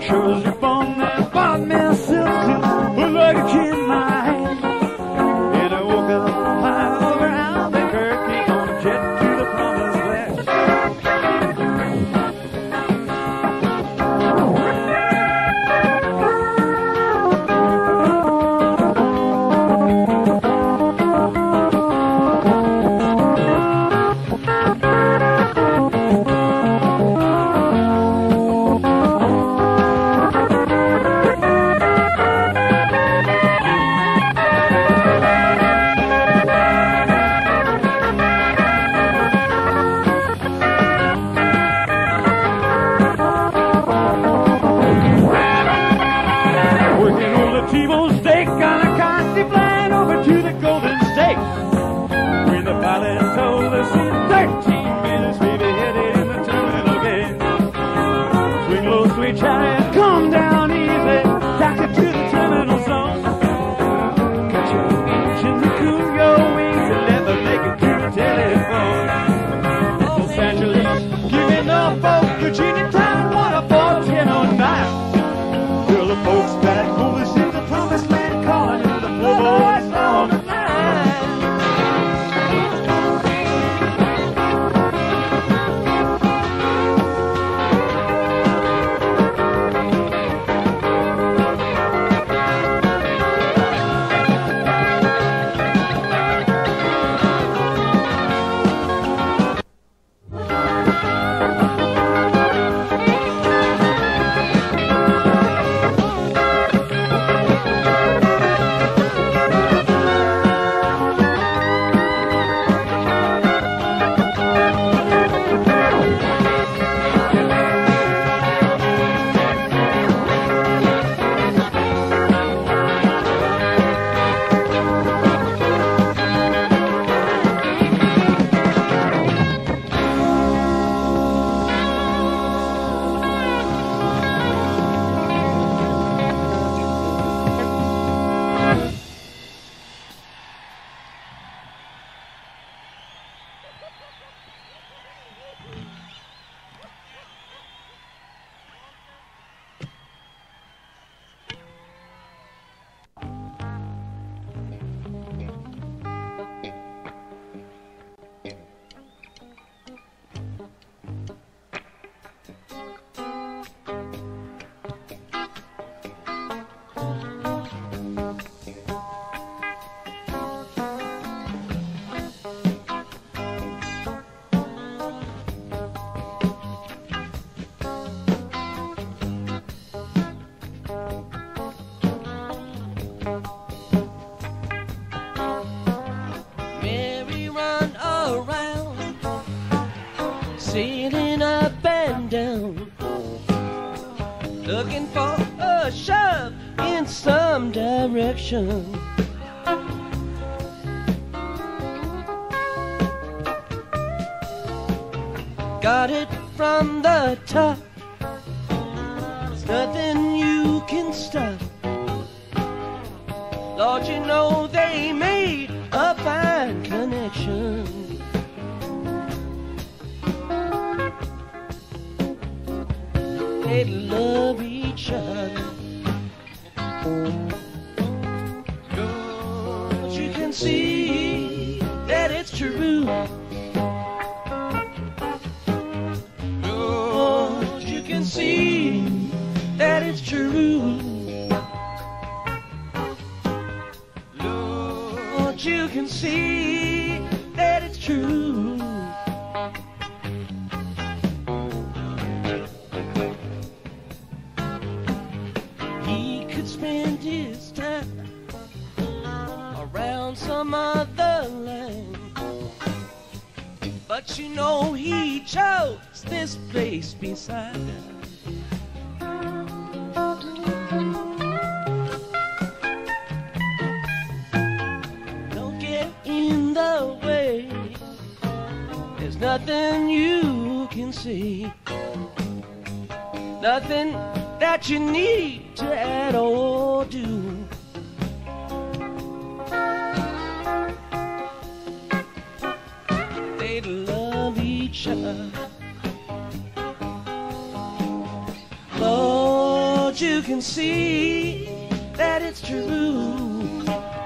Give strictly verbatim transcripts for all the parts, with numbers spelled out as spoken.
Shows up on that bottom and silk suit, like a kid in my hand. And I woke up high over Albuquerque on a jet to the promised land. sailing up and down, looking for a shove in some direction. Got it from the top, there's nothing you can stop. Lord, you know they made a fine connection. They love each other. But you can see that it's true. Lord, you can see that it's true. Lord, you can see that it's true. Spend his time around some other land, but you know he chose this place beside us. Don't get in the way, there's nothing you can see, nothing that you need to add or do. They love each other. Lord, Lord, you can see that it's true.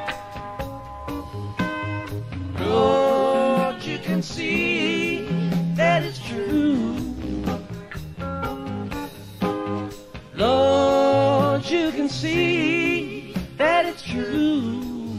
Lord, you can see that it's true. Lord, you can see that it's true.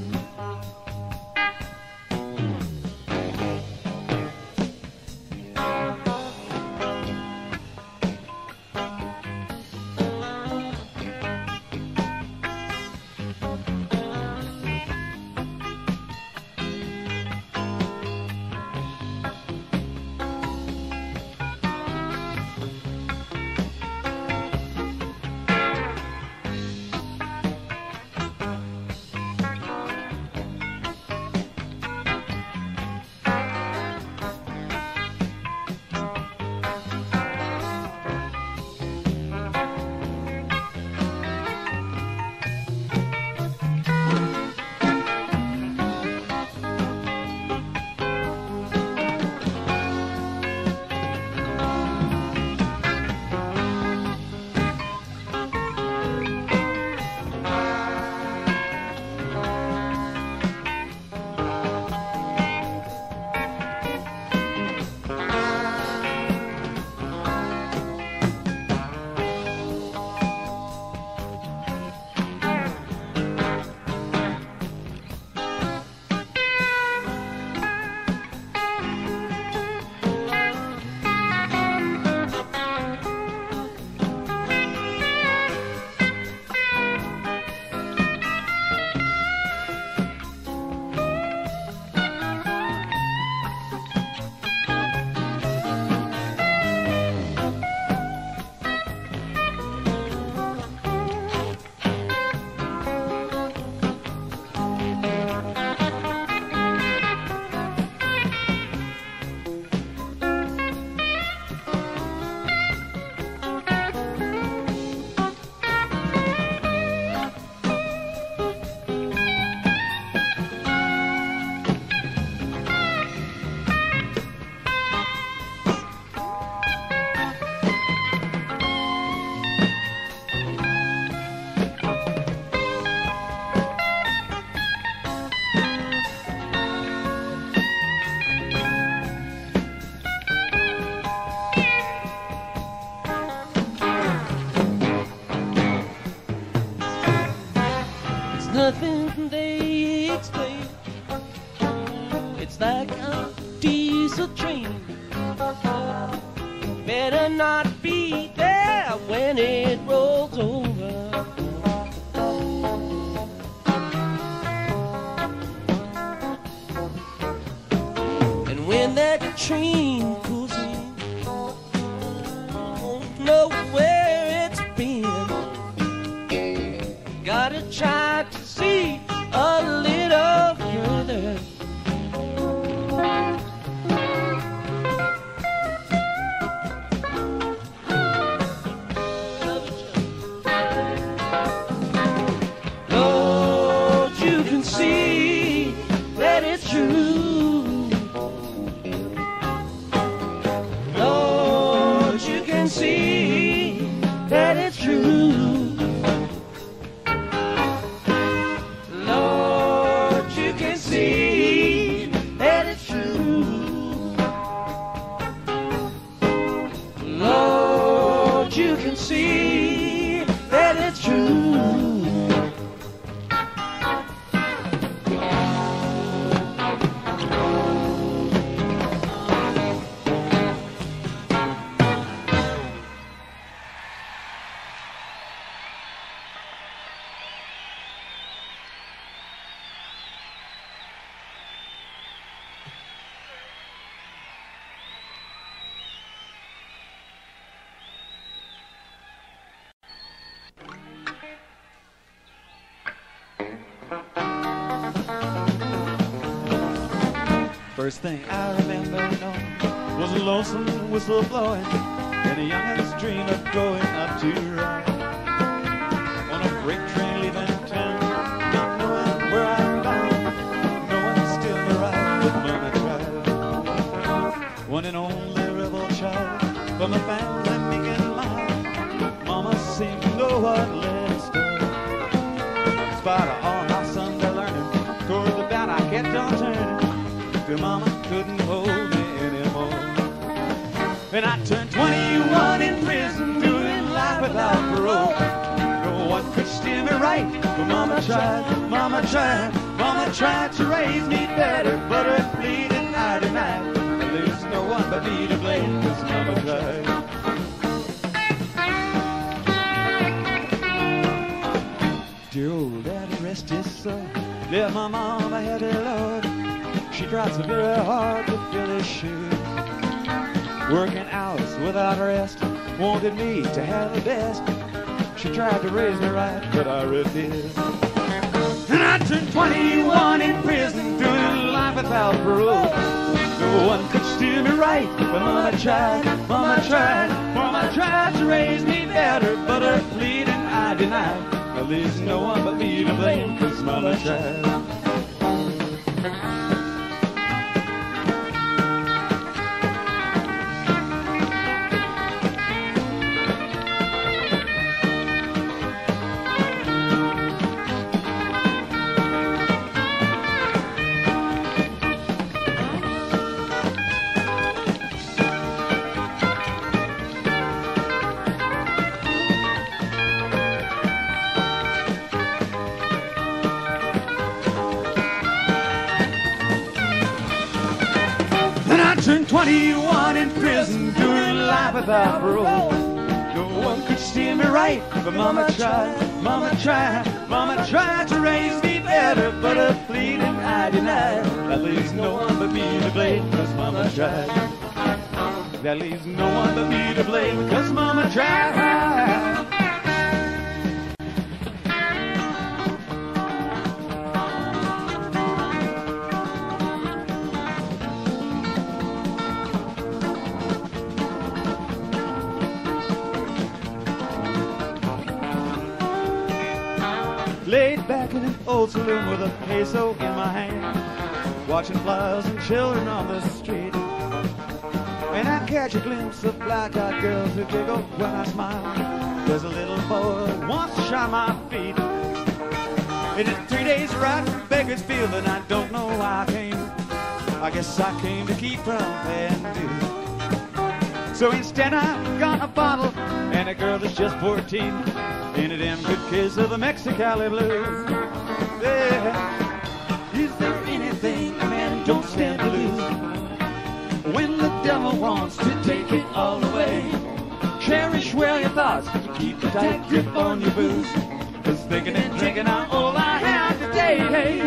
Nothing they explain. It's like a diesel train. Better not be there when it rolls over. And when that train pulls in, won't know where it's been. Gotta try to see a little further. Lord, you can see that it's true. Lord, you can see that it's true. First thing I remember knowing was a lonesome whistle blowing and a youngin's dream of going up to ride on a freight train leaving town, not knowing where I'm bound, knowing still to ride with mama tried. One and only rebel child from the family making mine. Mama seemed to know what led it started. In spite of all my Sunday learning, toward the bound I kept on turning, till Mama couldn't hold me anymore. And I turned twenty-one in prison, doing life without parole. No one could steer me right, but Mama tried, Mama tried, Mama tried to raise me better, but her pleading I denied. There's no one but me to blame, 'cause Mama tried. Dear old daddy, rest his soul, left my mom a heavy load. She tried so very hard to fill his shoes, working hours without rest, wanted me to have the best. She tried to raise me right, but I refused. And I turned twenty-one in prison, doing life without parole. No one could steer me right, but Mama tried, Mama tried, Mama tried to raise me better, but her pleading I denied. Well, there's no one but me to blame, 'cause Mama tried. Turned twenty-one in prison, doing life without parole. No one could steer me right, but Mama tried, Mama tried, Mama tried to raise me better, but her pleading I denied. That leaves no one but me to blame, 'cause Mama tried. That leaves no one but me to blame, 'cause Mama tried. Laid back in an old saloon with a peso in my hand, watching flowers and children on the street. And I catch a glimpse of black-eyed girls who giggle when I smile. There's a little boy who wants to shine my feet. It is three days ride from Bakersfield, and I don't know why I came. I guess I came to keep from paying dues. So instead I got a bottle and a girl that's just fourteen, into them good kids of the Mexicali Blues. Yeah. Is there anything a man don't stand to lose? When the devil wants to take it all away, cherish well your thoughts, keep a tight grip on your booze, 'cause thinking and drinking are all I have today.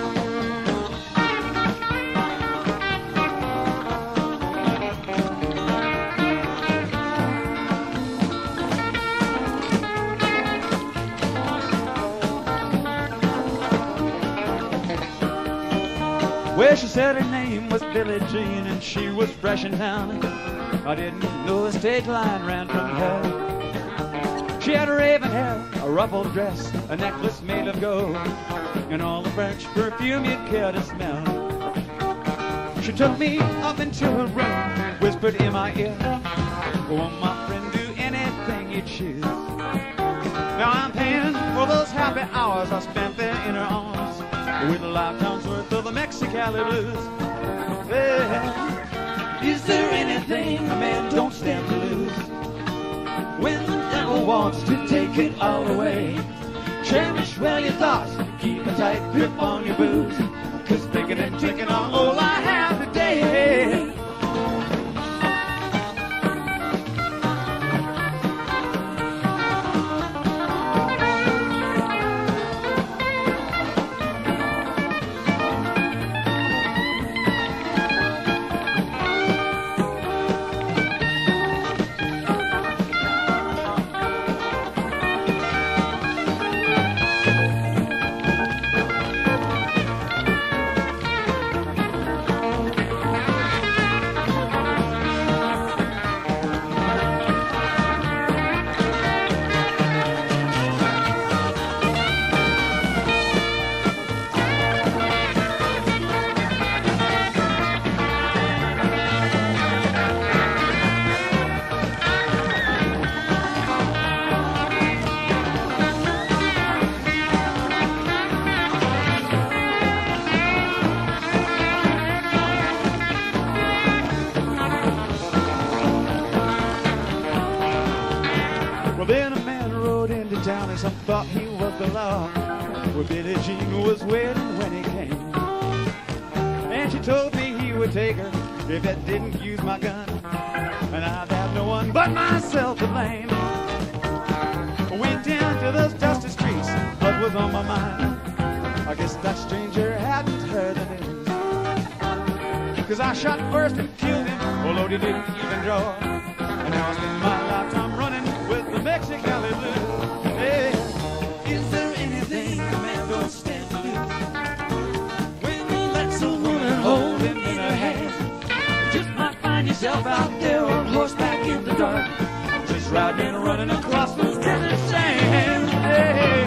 Well, she said her name was Billie Jean and she was fresh in town. I didn't know the stage line ran from her. She had raven hair, a ruffled dress, a necklace made of gold, and all the French perfume you'd care to smell. She took me up into her room, whispered in my ear, "Go on, my friend, do anything you choose." Now I'm paying for those happy hours I spent there in her arms, with a lifetime's worth of the Mexicali Blues. Yeah. Is there anything a man don't stand to lose? When the devil wants to take it all away, cherish well your thoughts, keep a tight grip on your booze, 'cause thinking and drinking are all I have today. some thought he was the law. Well, Billie Jean was waiting when he came, and she told me he would take her if I didn't use my gun, and I'd have no one but myself to blame. Went down to those dusty streets, what was on my mind? I guess that stranger hadn't heard the news, 'cause I shot first and killed him, although he didn't even draw. And now I spend my lifetime running with the Mexicali Blues. Hey, is there anything a man don't stand to lose when he lets a woman hold him in her hand? You just might find yourself out there on horseback in the dark, just riding and running across those desert sands. Hey,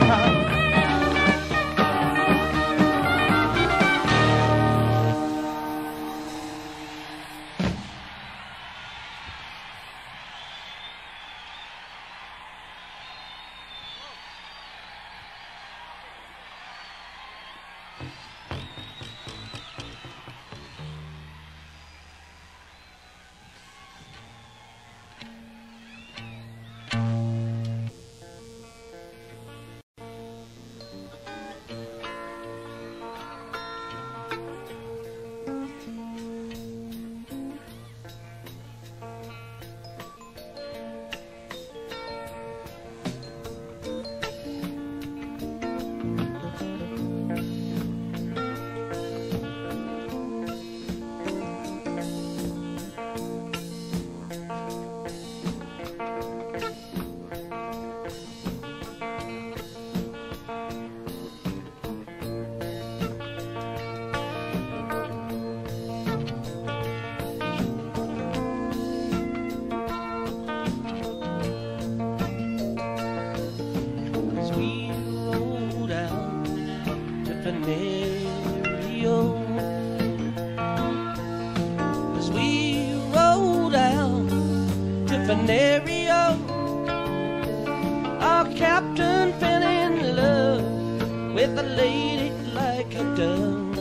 our captain fell in love with a lady like a dove,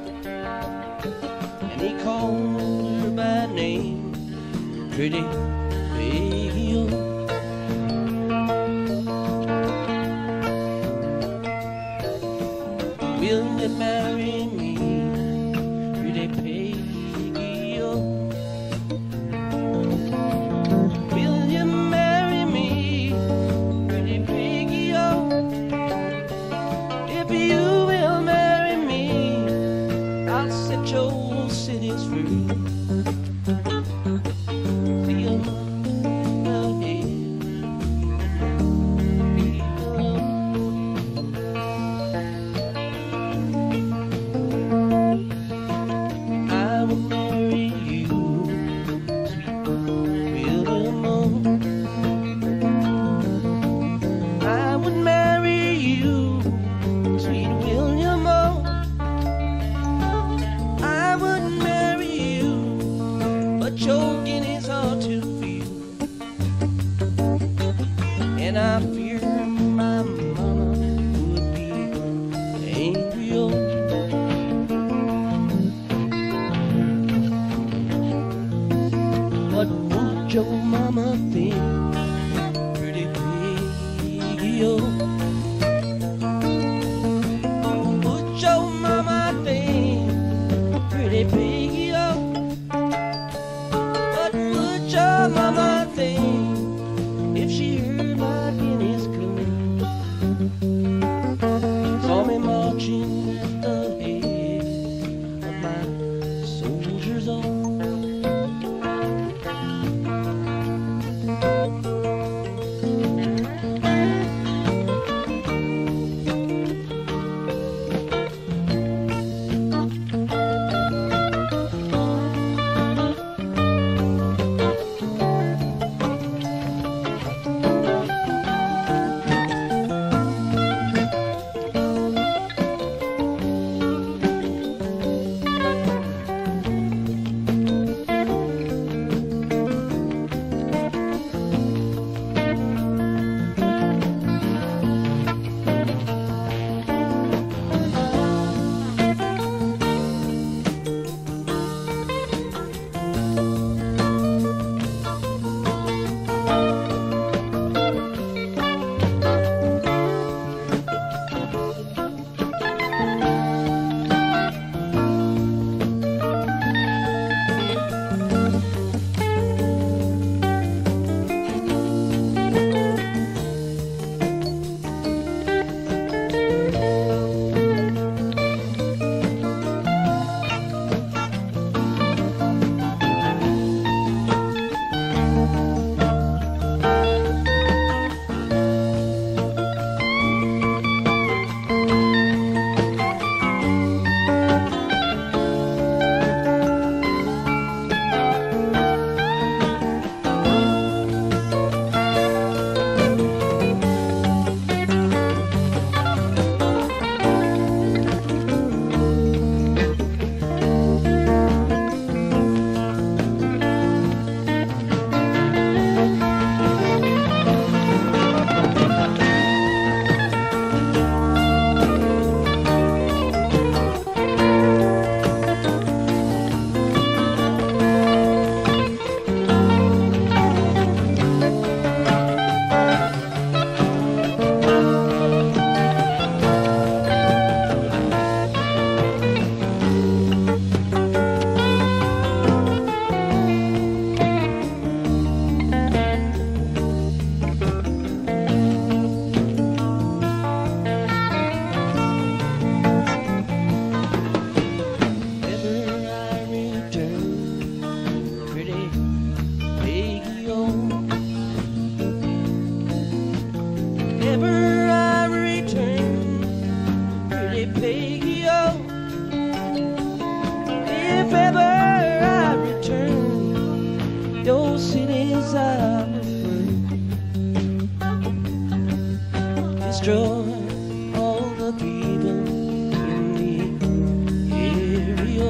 and he called her by name, pretty Peggy-O. Will you marry me, pretty Peggy-O? Will you marry me, pretty Peggy-O? If you will marry me, I'll set your cities free. Feel the head. I will marry you, sweet William-O. I would marry you, sweet William-O. I would marry you, but your guineas are too few, and I fear my mama would be angry. Oh, what would your mama think, pretty Peggy-O? destroy all the people in the area.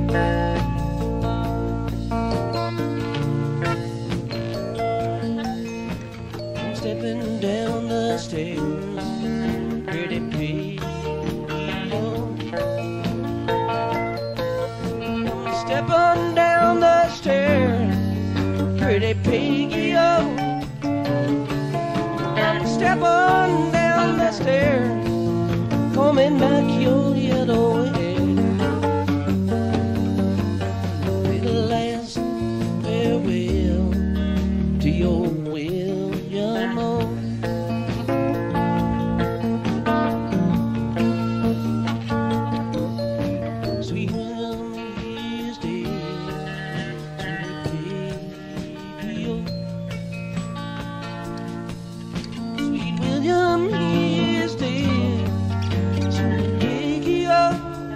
I'm stepping down the stairs, pretty Peggy-O. I'm stepping down the stairs, pretty Peggy-O. Step on down the stairs, coming back your other way. Little last farewell to your William O. Sweet William is dead, sweet Peggy-O. William, he is dead, sweet Peggy-O.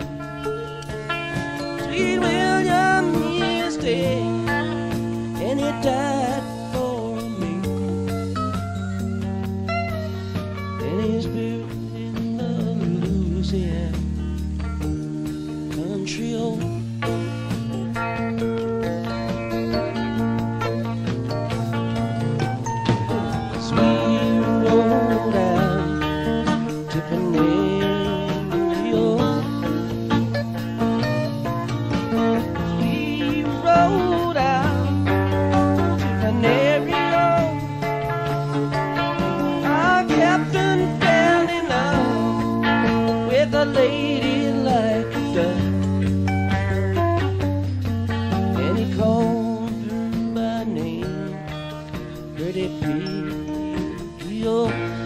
Sweet William, he is dead, and he died for me. And he's buried in the Louisiana country. Oh, a lady like that, and he called her by name, pretty Peggy-O.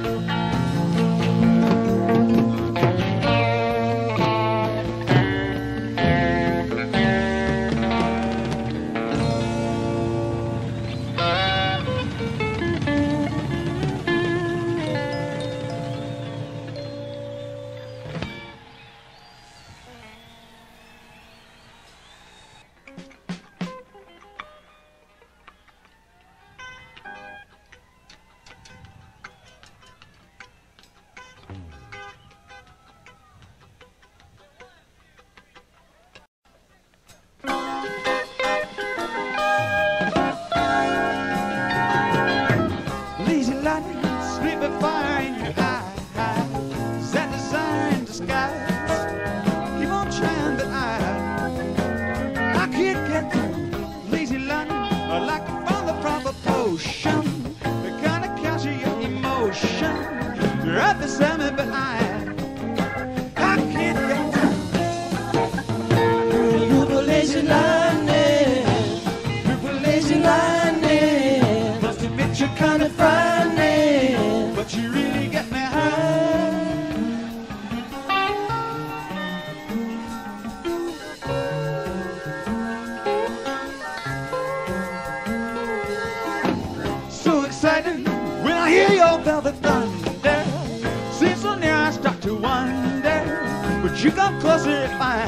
You come closer if I,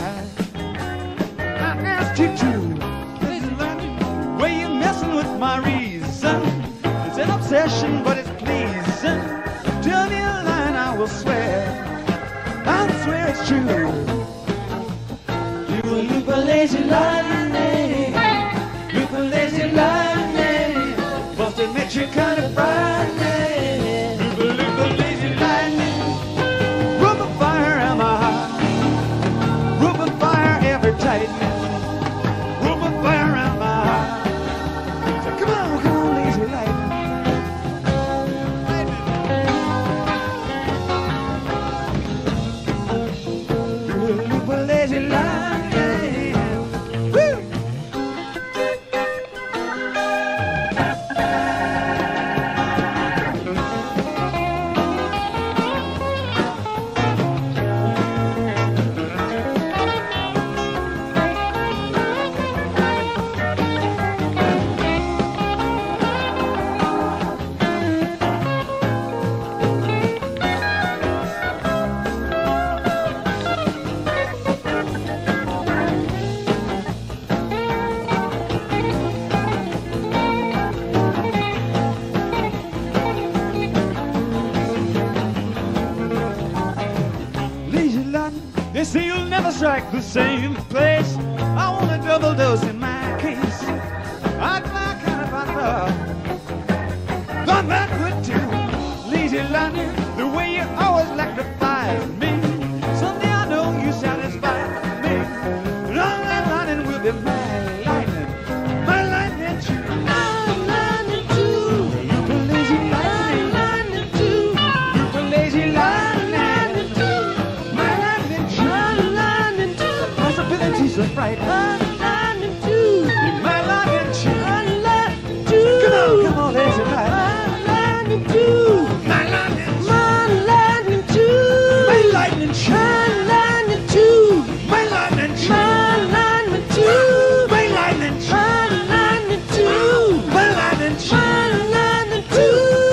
I asked you to. Please learn where you messing with my reason. It's an obsession, but it's pleasing. Tell me a line, I will swear. I swear it's true. You will loop a lazy lightning, loop a lazy lightning. Must admit you're kind of frightening. Loop a loop a lazy lightning, rope of fire am I high. Rope of fire ever tightening. Rope of fire around my heart. So come on, come on, lazy lightning. Loop a lazy lightning. Woo! They say you'll never strike the same place. I want a double dose in my case. I'd fly kind of far. Gone backward to lazy lightning, the way you always electrify me. Someday I know you satisfy me. And all that lightning will be my lightning, my lightning too. My lightning too. You for lazy lightning, my lightning too. You for lazy lightning too. My lightning too. My lightning too. Possibilities are bright. My lightning too. My lightning too. My lightning too. Come on, come on, lazy lightning. My lightning, my lightning too. My lightning too. My lightning too. My lightning too. My lightning too. My lightning too. My lightning too. My lightning too.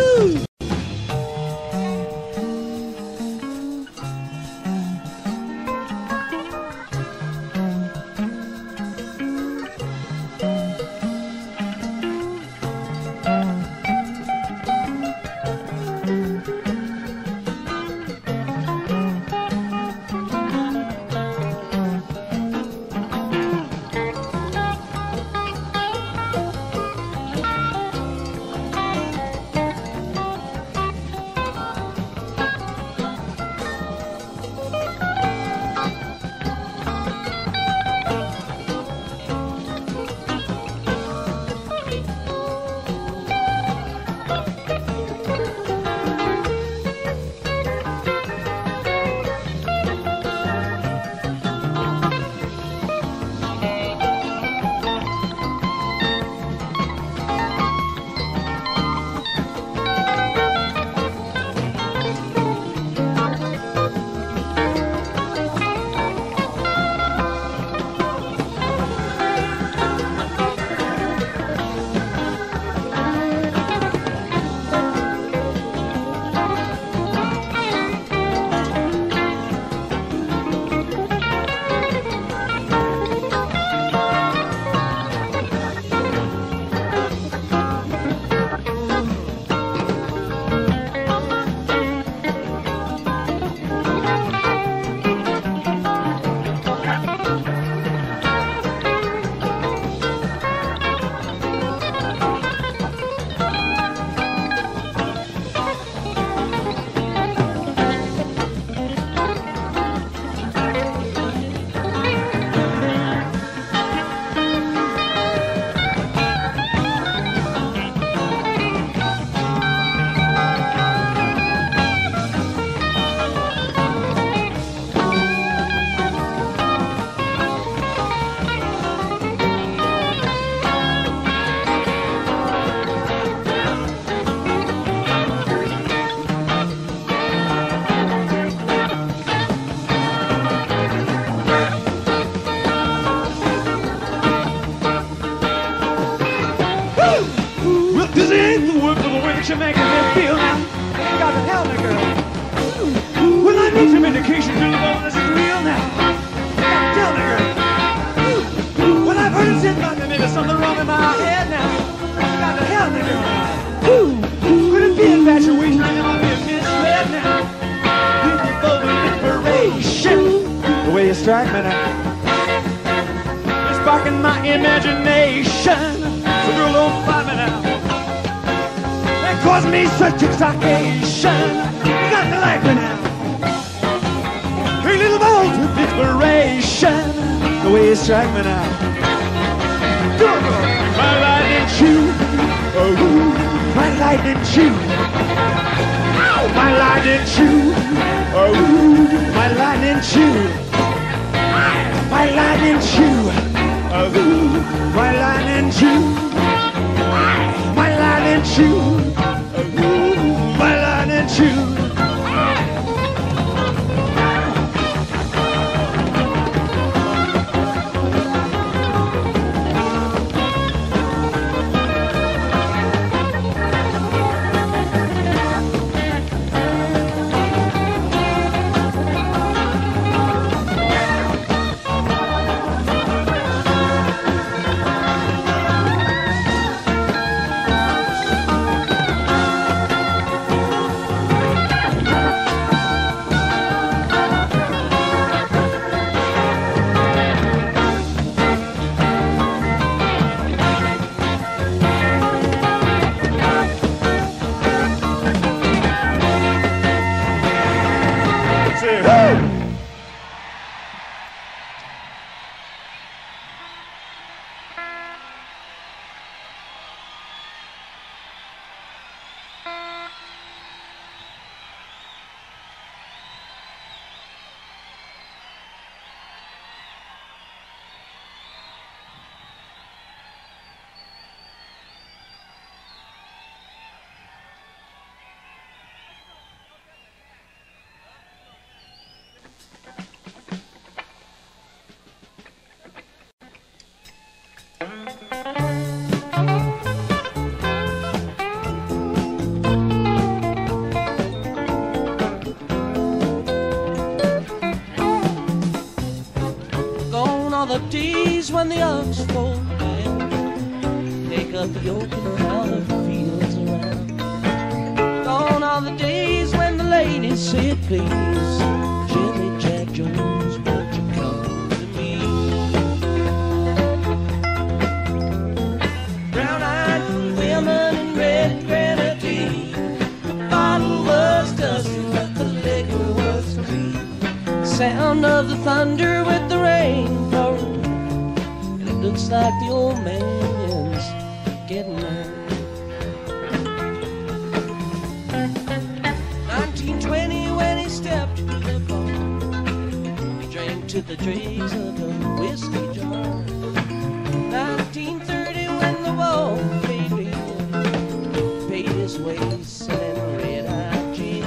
You're making me feel now. You got to tell me, girl. Well, I need some indication to know this is real now. You got to tell me, girl. Well, I've heard it said about me, maybe something wrong in my head now. You got to tell me, girl. Could it be infatuation? I might be misled now. Beautiful inspiration. The way you strike me now. You're sparking my imagination. So girl, don't fight me now. Cause me such excitation. You got to like me now. Three little balls of inspiration. The way you strike me now. My lightning shoe. Oh, my lightning shoe. My lightning shoe. Oh, my lightning shoe. My lightning shoe. Oh, my lightning shoe. My lightning shoe. My lightning shoe. the days when the ox fold down, take up the yoke and plow the fields around. Gone are the days when the ladies said, please, Jimmy Jack Jones, won't you come to me? Brown-eyed women and red grenadine, the bottle was dusty, but the liquor was clean. Sound of the thunder with the rain pouring, and it looks like the old man's getting old. nineteen twenty when he stepped to the bar, he drank to the dregs of the whiskey jar. nineteen thirty when the wall faded in, paid his way selling red-eyed gin.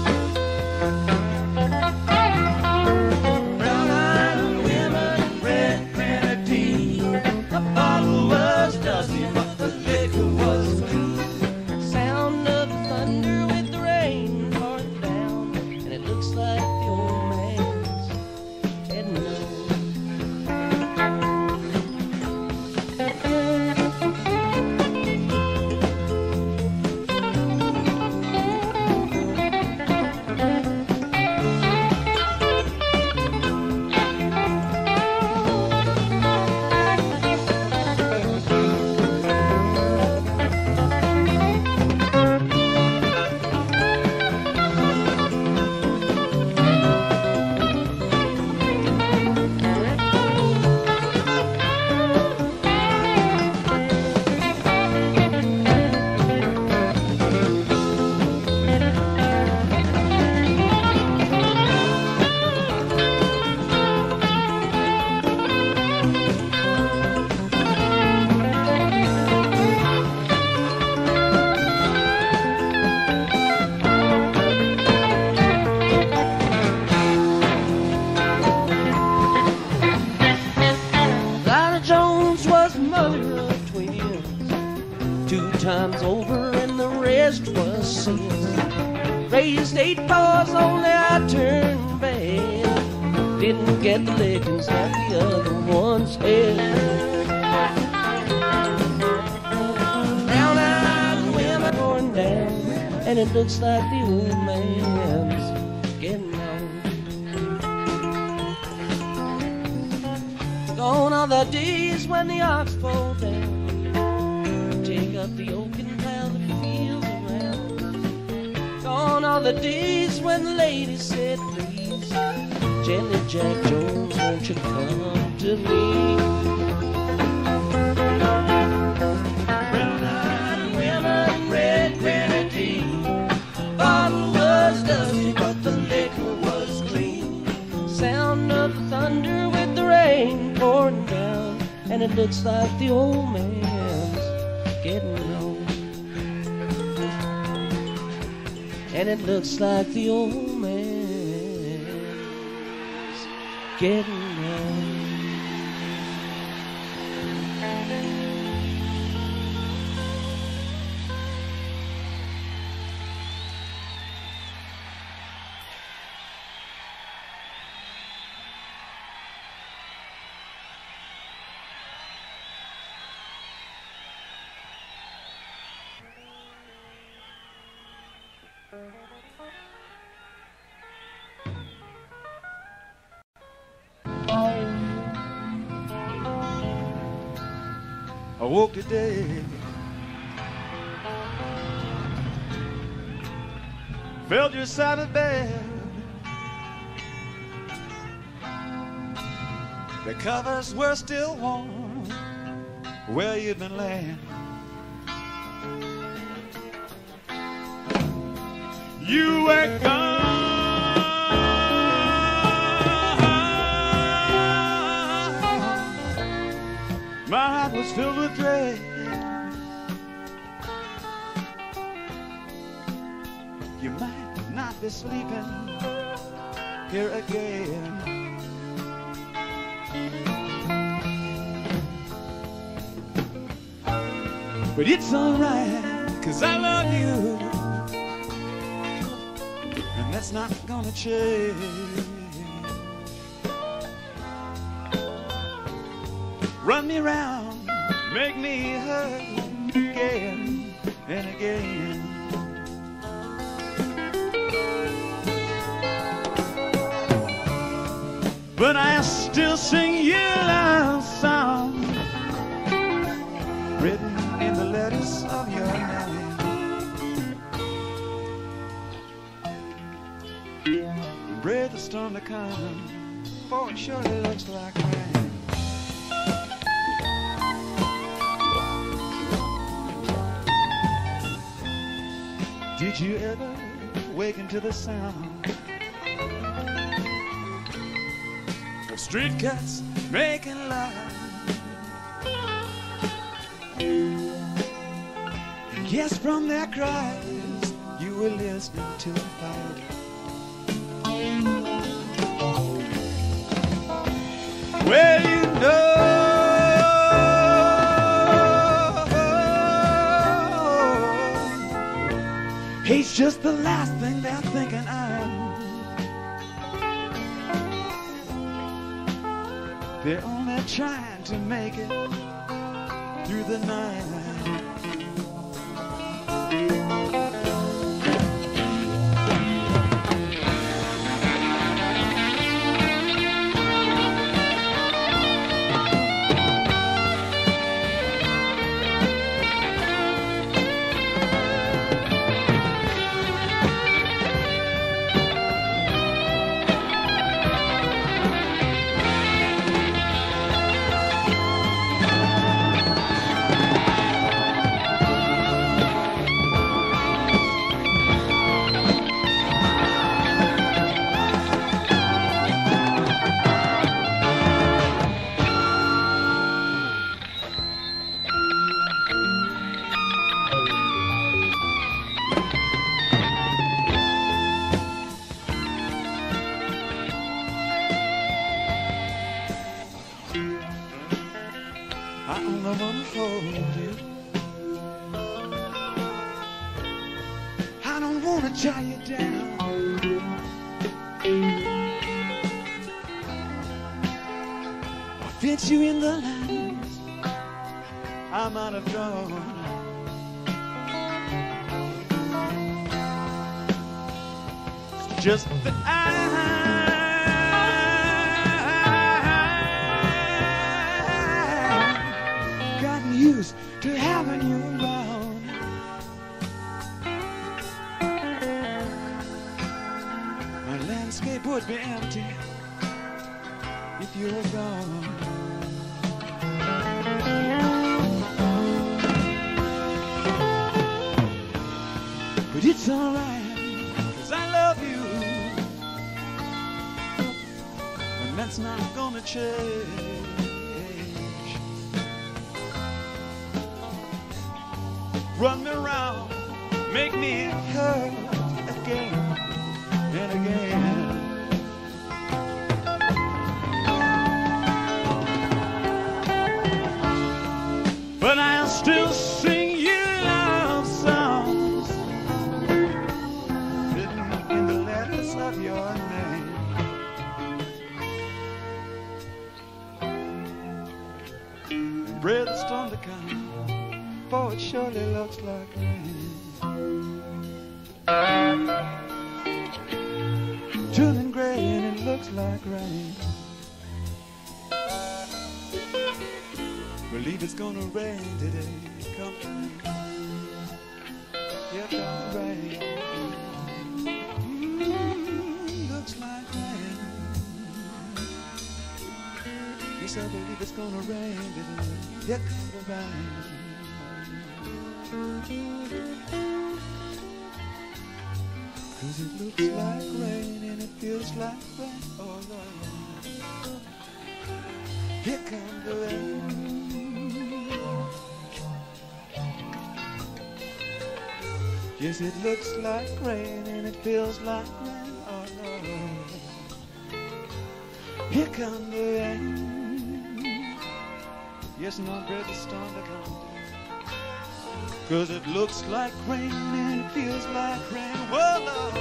Brown-eyed women, red grenadine, the bottle was dusty, but the liquor was clean. Sound of the thunder with the rain pouring down, and it looks like the old man's heading home. Times over and the rest was sin. Raised eight paws, only I turned bad. Didn't get the lickings like the other ones had. Brown-eyed women going down, and it looks like the old man's getting old. Gone are the days when the ox pulled down, take up the yoke and plow the fields around. Gone are the days when the lady said, please, Jelly Jack Jones, won't you come to me? Brown-eyed women, red grenadine, the bottle was dusty, but the liquor was clean. Sound of the thunder with the rain pouring down, and it looks like the old man's getting old. And it looks like the old man's getting old. I woke today, felt your side of bed, the covers were still warm where you'd been laying. You were gone, my heart was filled with dread. You might not be sleeping here again. But it's alright, 'cause I love you, and that's not gonna change. run me round, make me hurt again and again. But I still sing your love song, written in the letters of your name. Pray the storm to come, for it surely looks like rain. Did you ever waken to the sound of street cats making love? Yes, from their cries you were listening to a fire. Well, you know, he's just the last thing they're thinking of. They're only trying to make it through the night. You in the lines I might have drawn. Just that I gotten used to having you around. My landscape would be empty if you were gone. But it's alright, 'cause I love you, and that's not gonna change. Run me around, make me hurt again and again. But I'll still sing you love songs written in the letters of your name. And pray the storm to come, for it surely looks like rain. Turning gray and it looks like rain. Believe it's gonna rain today. Come rain. Here comes rain. Mm, looks like rain. Yes, I believe it's gonna rain today. Here comes the rain. 'Cause it looks like rain and it feels like rain. Oh Lord. Here comes the rain. Yes, it looks like rain and it feels like rain. Oh Lord. Here comes the rain. Yes, and I'm ready to storm to come. 'Cause it looks like rain and it feels like rain. Whoa, Lord.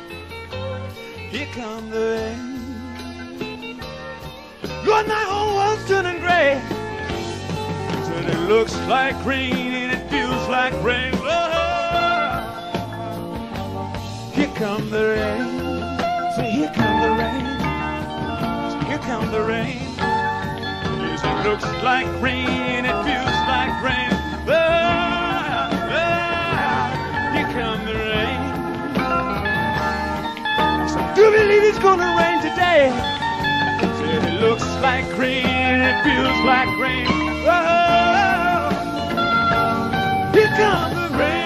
Here comes the rain. Lord, my whole world clouds turning gray. Said it looks like rain and it feels like rain. Oh, here come the rain. Say, here come the rain. Say, here come the rain. Yes, it looks like rain and it feels like rain. Oh, oh, here come the rain. So do you believe it's gonna rain today? Said it looks like rain and it feels like rain. Oh, here comes the rain.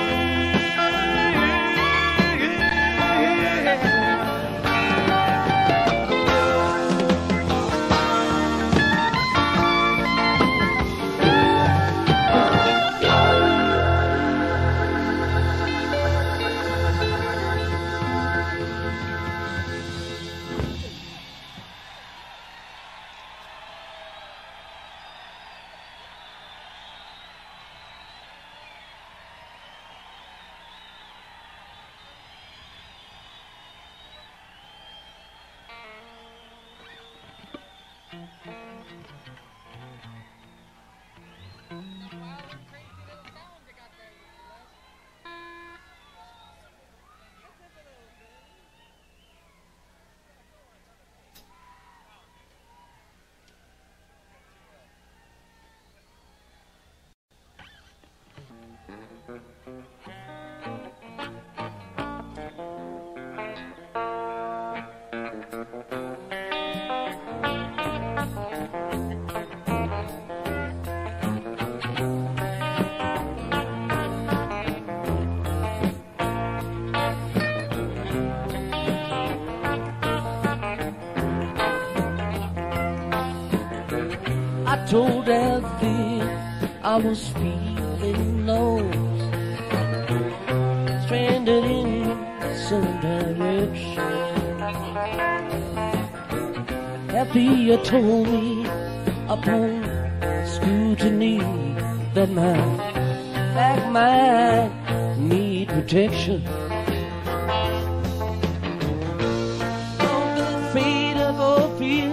Told Althea I was feeling lost, stranded in some direction. Althea told me upon scrutiny that my back might need protection. Don't be afraid of all fear.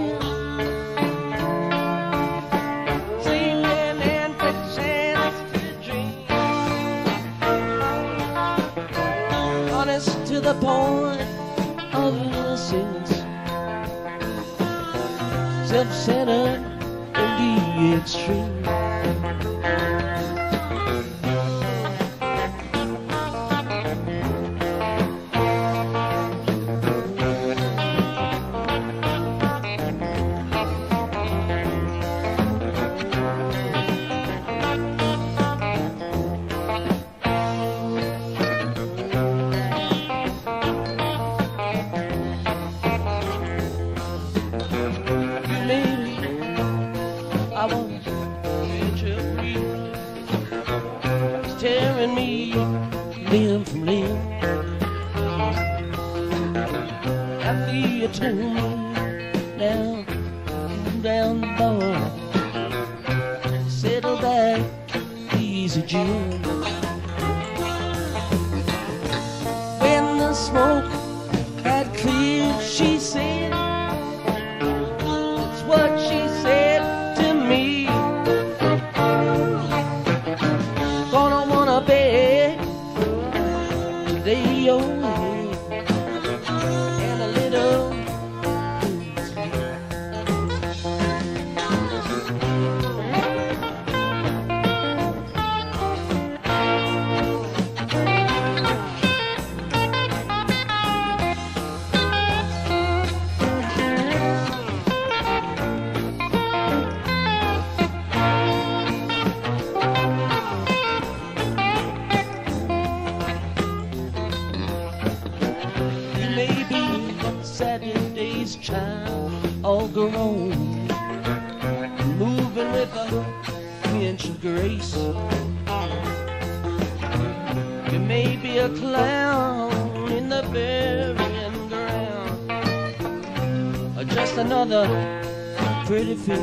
To the point of innocence, self-centered in the extreme. Tearing me limb from limb. Althea told me now, down the bar, settle back, easy Jim. When the smoke had cleared, she said, that's what she said to me. Gonna wanna beg today only, and a little sleep. Saturday's child, all grown, moving with a inch of grace. You may be a clown in the burying ground, or just another pretty face.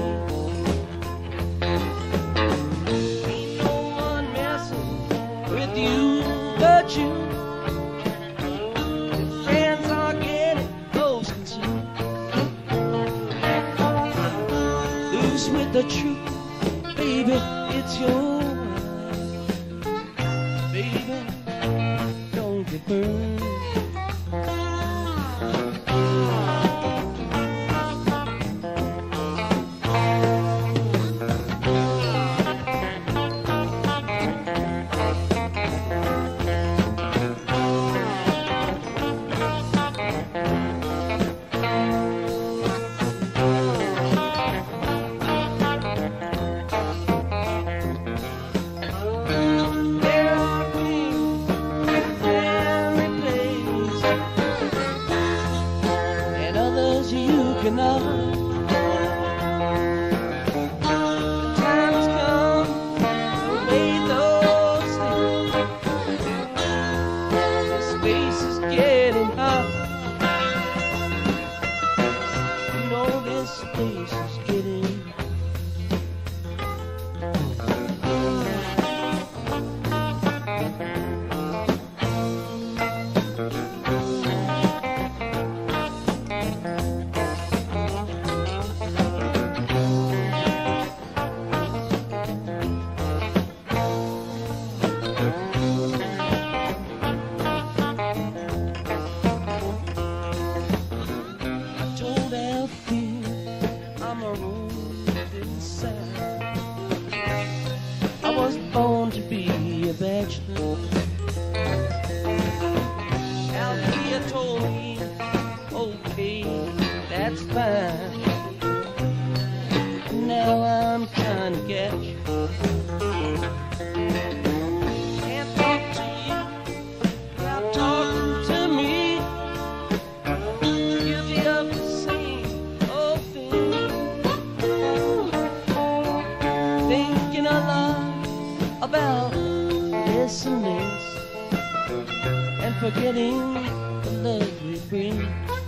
Ain't no one messing with you but you. Friends are getting close and soon. Loose with the truth, baby, it's yours. Baby, don't get burned. Althea told me, okay, that's fine. Now I'm trying to get you. Can't talk to you without talking to me. Guilty of the same old thing. Thinking a lot about this and this, and forgetting the love we bring.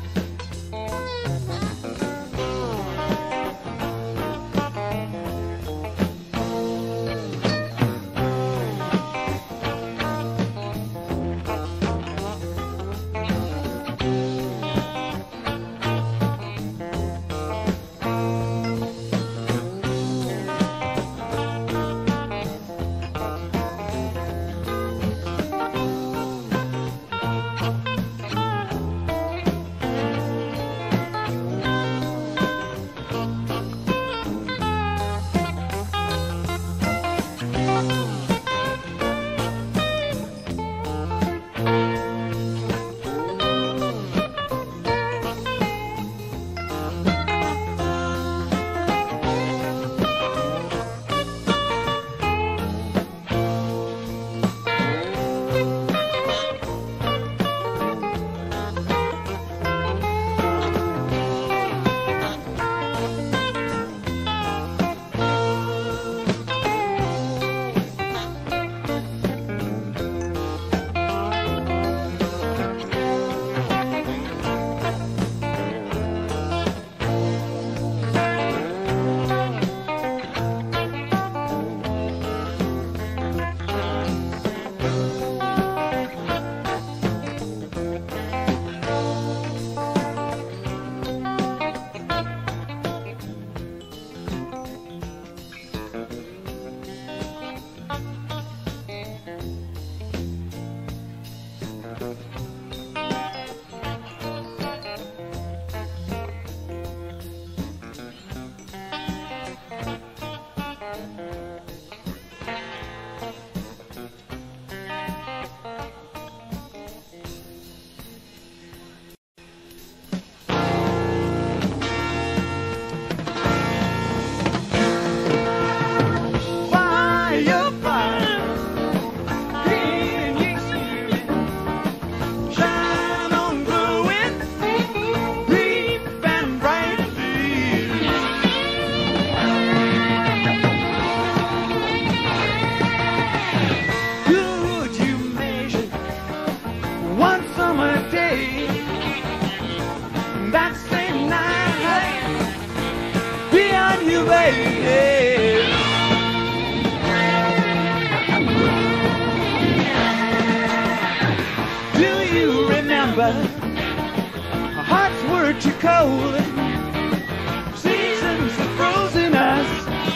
Our hearts were too cold, seasons were frozen us.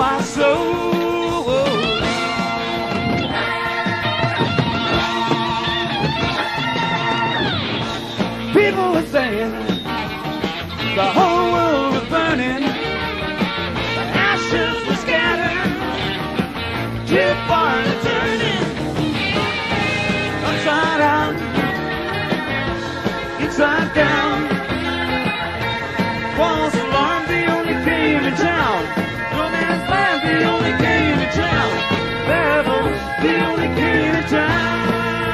our souls. People were saying the whole world was burning, the ashes were scattered, too far to turning, upside out, inside down. False alarm, the only game in town. No man's land, the only game in town. Babel, the only game in town.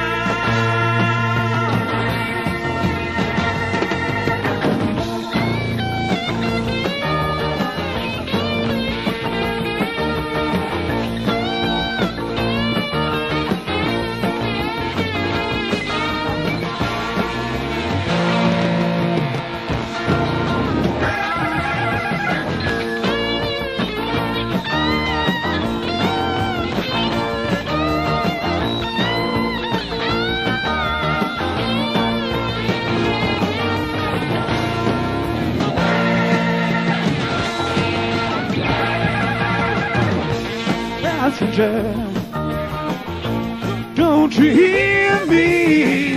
Don't you hear me?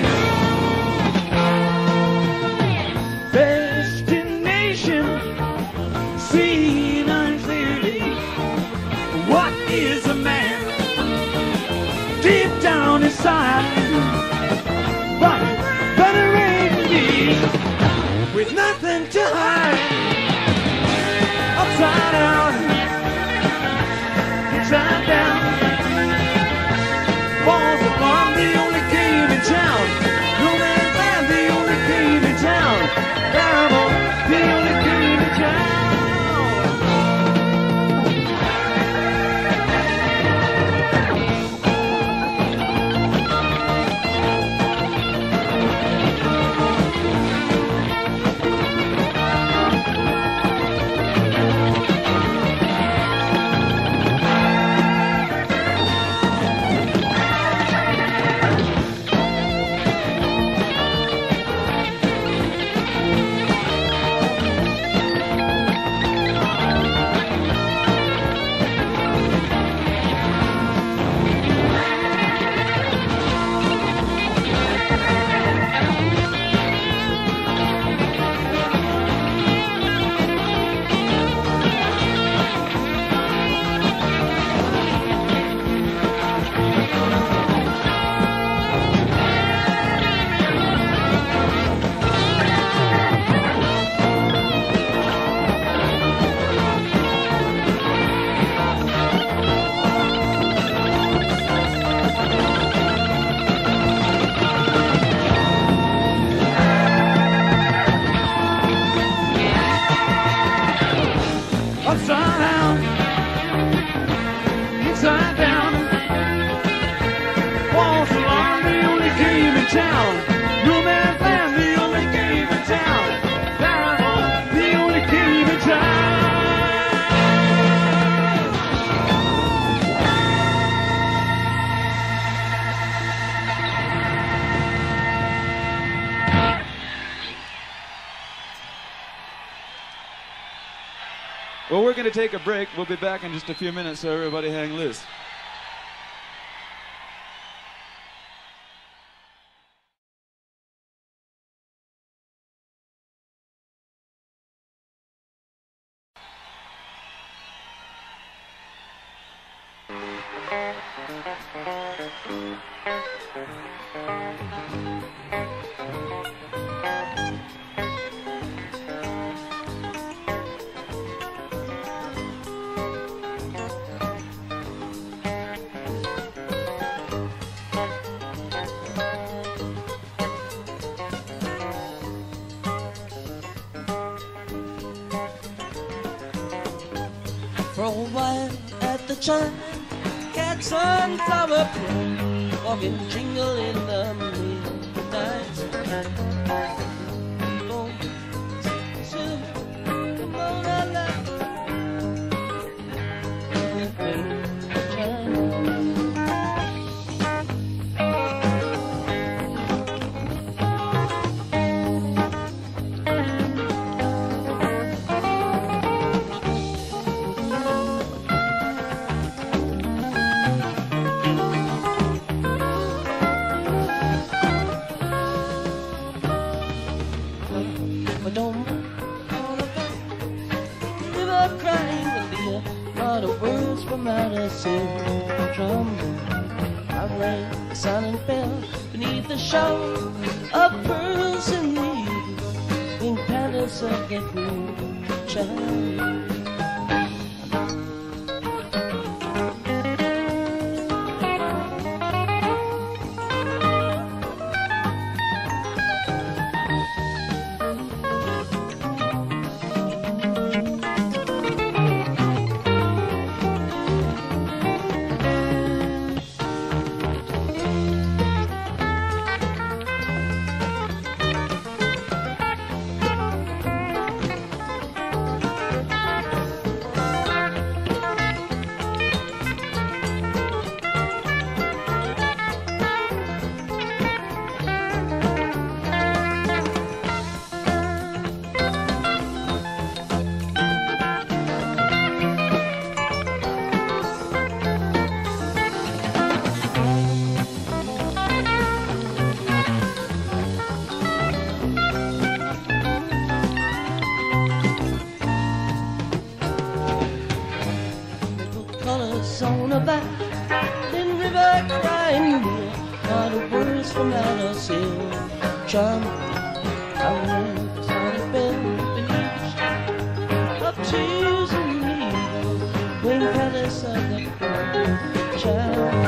Destination seen unclearly. What is a man deep down inside? But venerating me with nothing to hide. Upside down, inside down. Falls alarm, the only game in town. No man's land, the only game in town. Babel, the only game in town. Well, we're going to take a break. We'll be back in just a few minutes, so everybody hang loose. For a while at the chime, cat sunflower plum, walking jingle in the midnight. Boom, zoom, come on, I love but don't wanna go. River crying will be a lot of words from out a syndrome. I rang the silent bell beneath the shower of pearls and needles, in palace of the queen child. On a back, then river crying near, not a words from out of seal. Charm, I ring the silent bell beneath of tears and needles, wing palace of the queen child.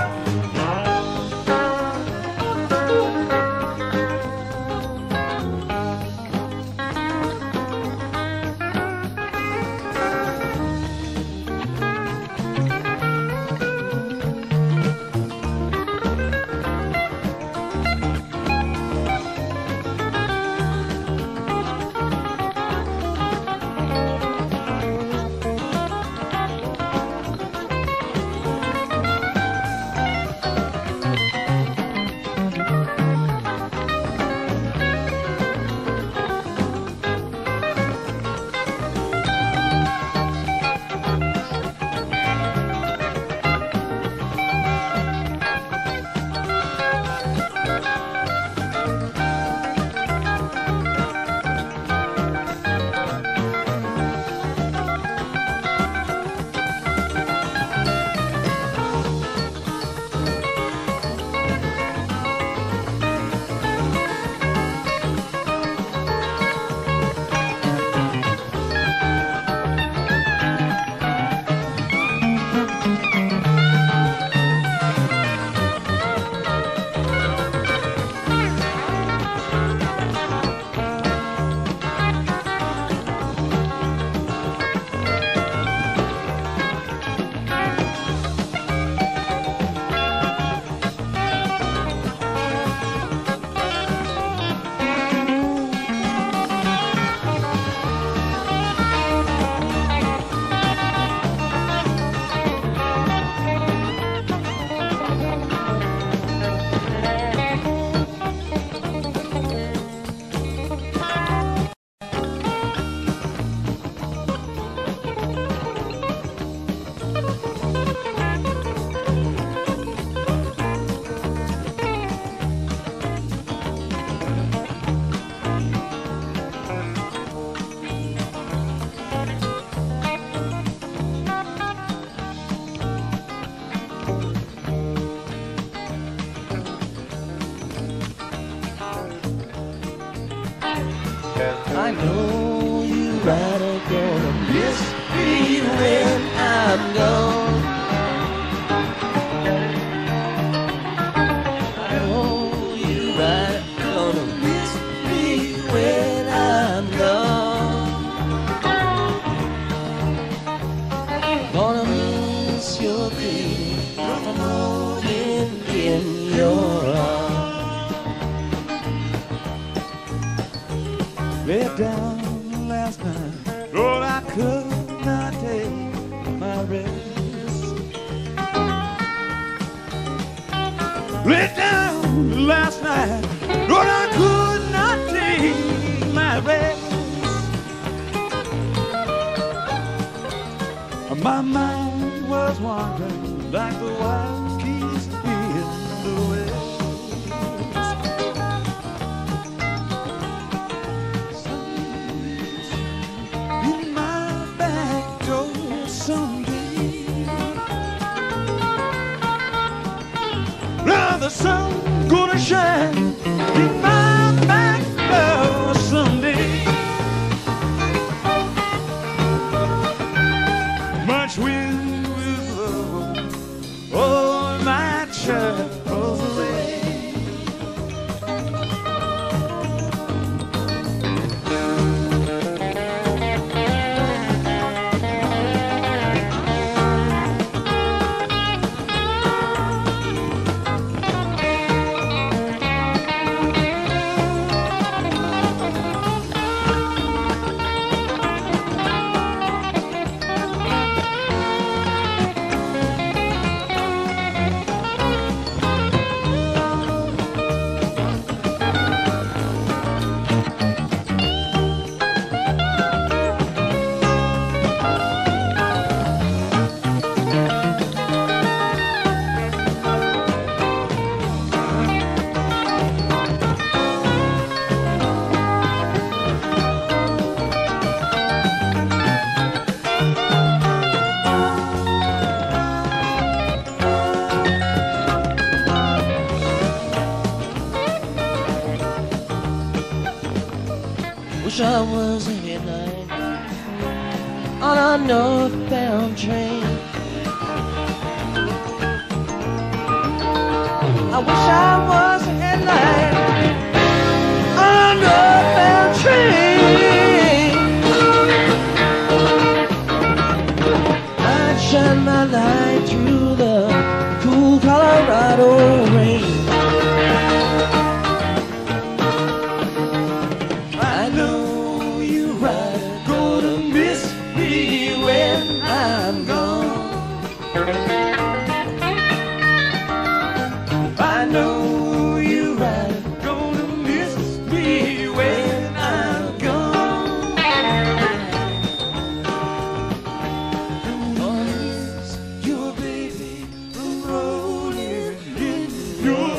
I know you right are gonna miss me when I'm gone. I know you right gonna miss me when I'm gone. Gonna miss your baby, rolling in your arms. Laid down last night, Lord, I could not take my rest. Laid down last night, Lord, I could not take my rest. My mind was wandering like the wild geese in the west. sun gonna shine in my back door someday. Much wind will blow, oh, my troubles away. Wish I was a headlight on a northbound train. I wish I was a headlight on a northbound train. I'd shine my light through the cool Colorado rain. I know you right, gonna miss me when I'm gone. Gonna miss your baby from rolling in your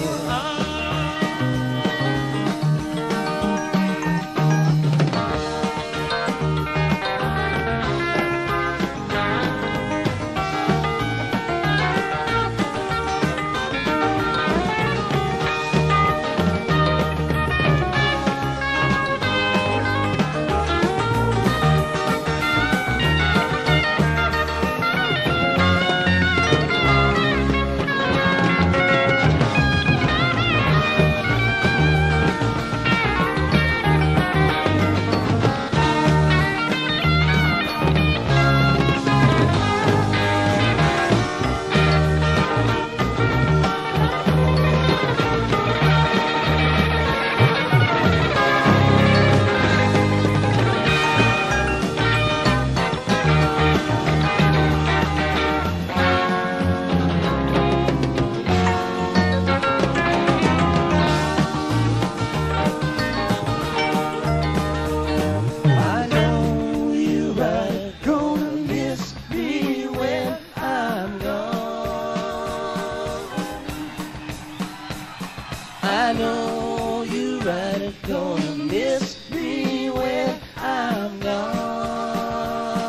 I know you right, it's gonna miss me when I'm gone.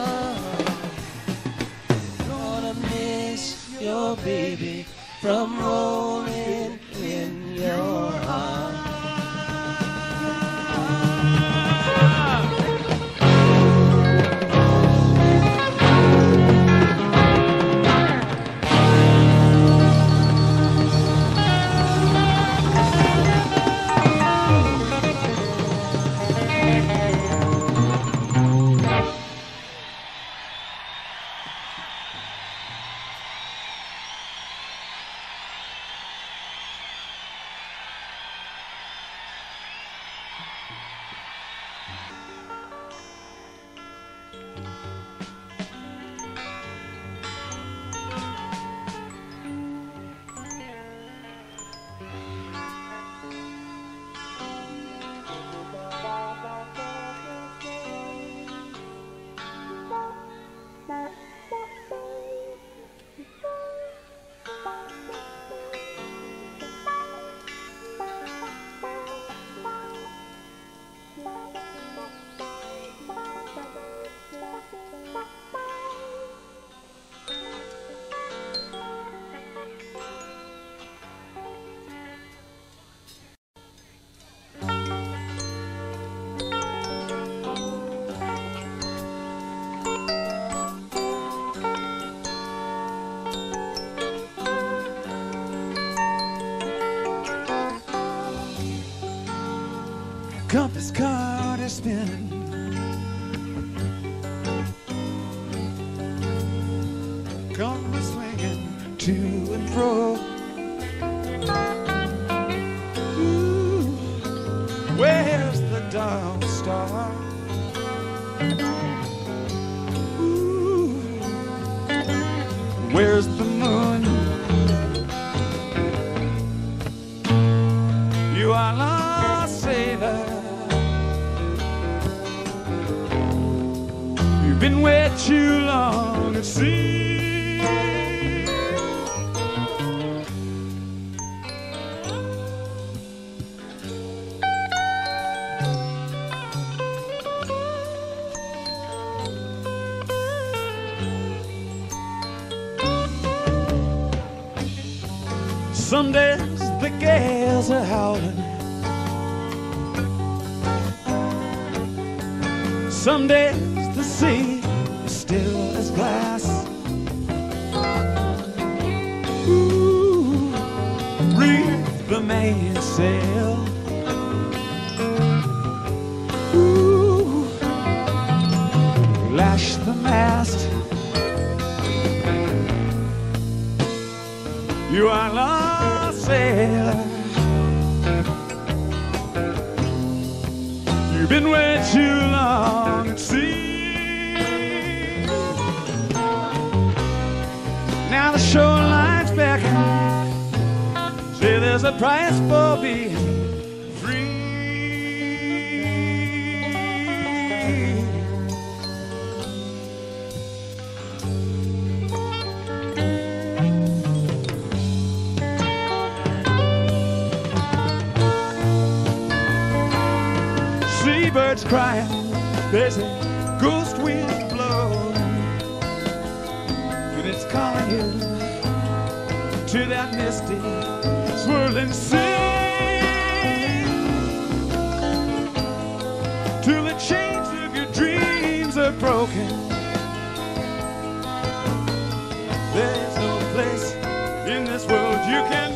Gonna miss your baby from rolling in your arms. this card is spinning. Come swinging to and fro. Ooh, where's the dark star? Ooh, where's the moon? You are lost sailor. You've been way too long at sea. Some days the gales are howling. Some days the sea is still as glass. Ooh, reef the mainsail. Ooh, lash the mast. You are lost sailor. You've been way too long at sea. Now the shoreline's beckoning. Say there's a price for being free. Birds crying, there's a ghost wind blowing, and it's calling you to that misty, swirling sea. Till the chains of your dreams are broken, there's no place in this world you can be.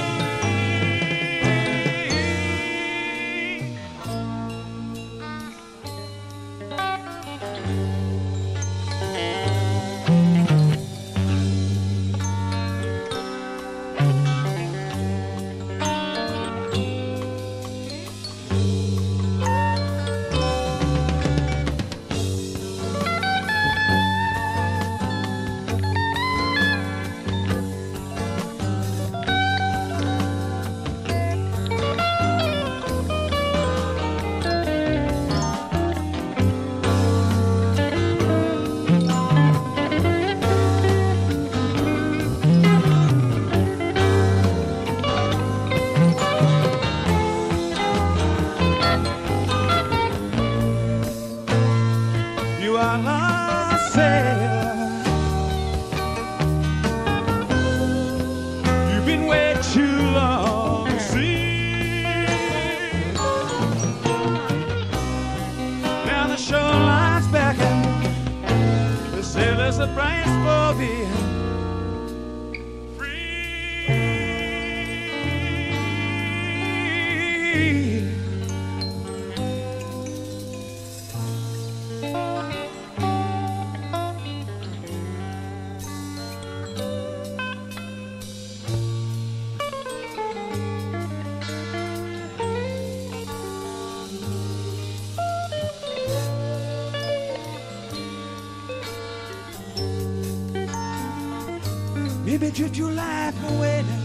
Maybe drift your life away now,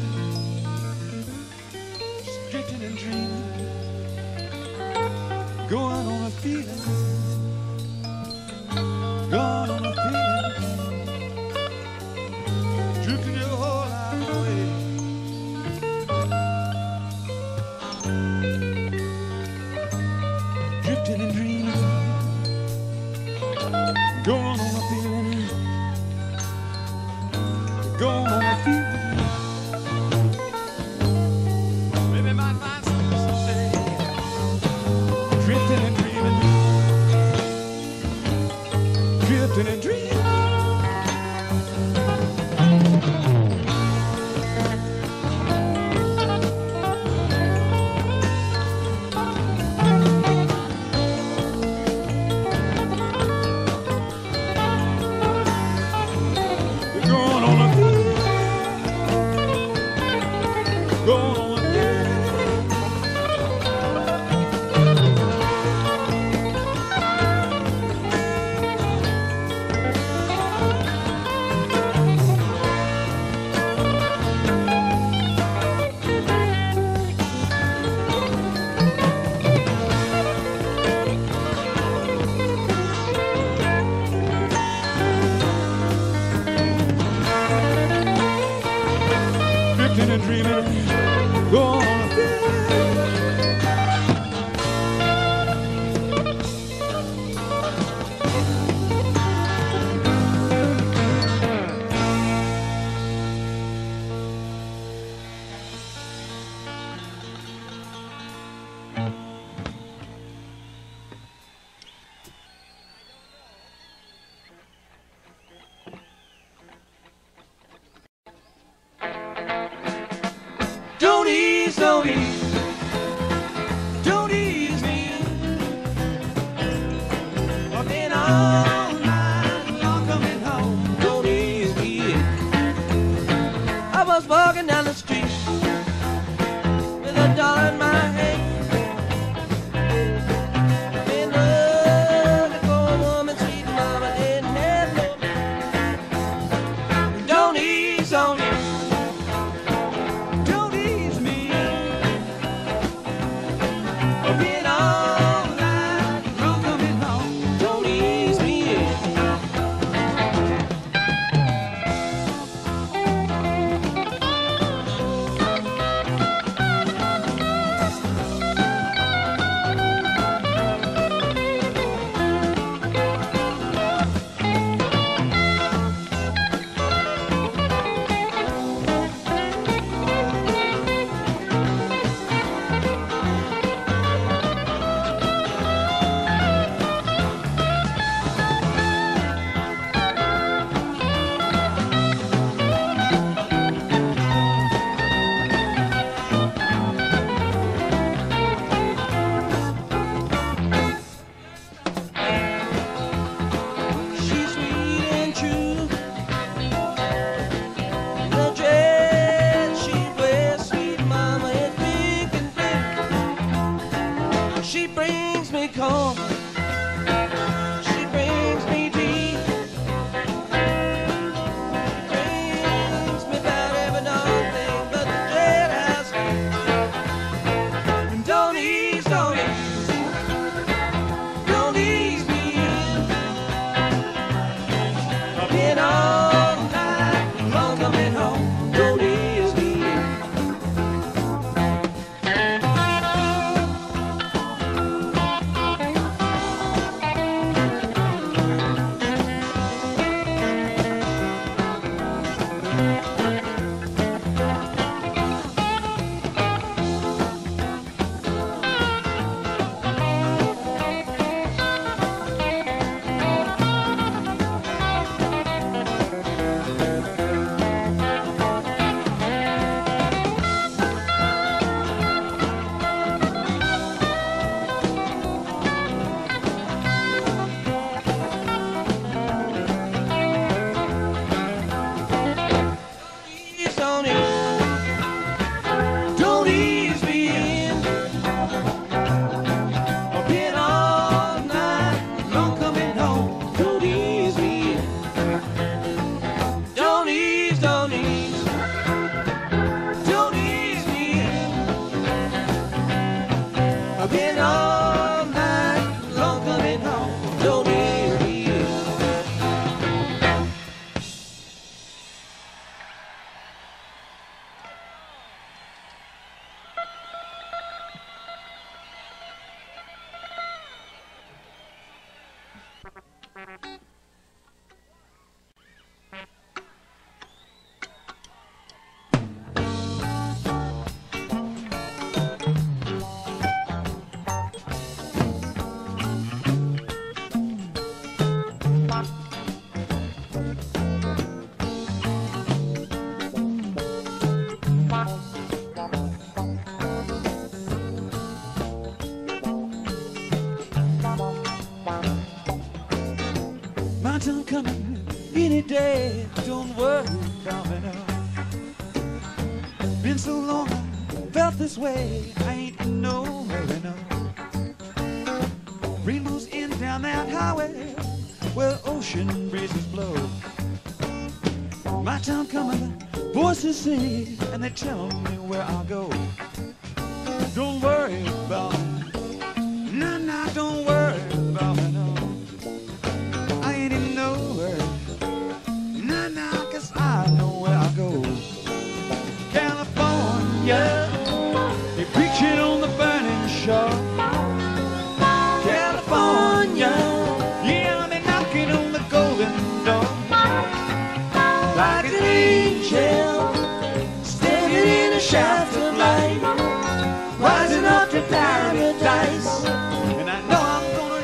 just drifting and dreaming, going on a feeling, going on a feeling, drifting your whole life away. Drifting and dreaming, going on a feeling, going on a feeling. Maybe I might find something someday. Drifting and dreaming, drifting and dreaming. all night long coming home. Don't ease me in. I was walking down the street with a dollar in my hand. Been looking for a woman, sweet mama didn't have no man. Don't ease on me. Don't ease me. I've been all night long coming home. Don't ease me in. She's sweet and true. The dress she wears, sweet mama, is big and blue. She brings me calm. She brings me tea. Brings me about every darn thing but the jailhouse. And don't ease, don't ease, don't ease me in. I've been all night long coming home. Don't ease me in. Don't ease, don't ease me in. I've been all night long coming home. Don't ease me in. Don't ease, don't ease, don't ease me in. I've been all night long coming home. Don't ease me in. My time coming any day. Don't worry about me now. Been so long I felt this way. I ain't in no hurry now. Rainbows in down that highway where ocean breezes blow. My time coming, the voices sing and they tell me where I'll go. Don't worry about me. Nah, nah, don't worry about me, no. I ain't in no hurry. Nah, nah, 'cause I know where I go. California, they preaching on the burning shore. California, yeah, they knocking on the golden door. Like an angel, standing in a shaft of light, rising up to paradise. And I know I'm gonna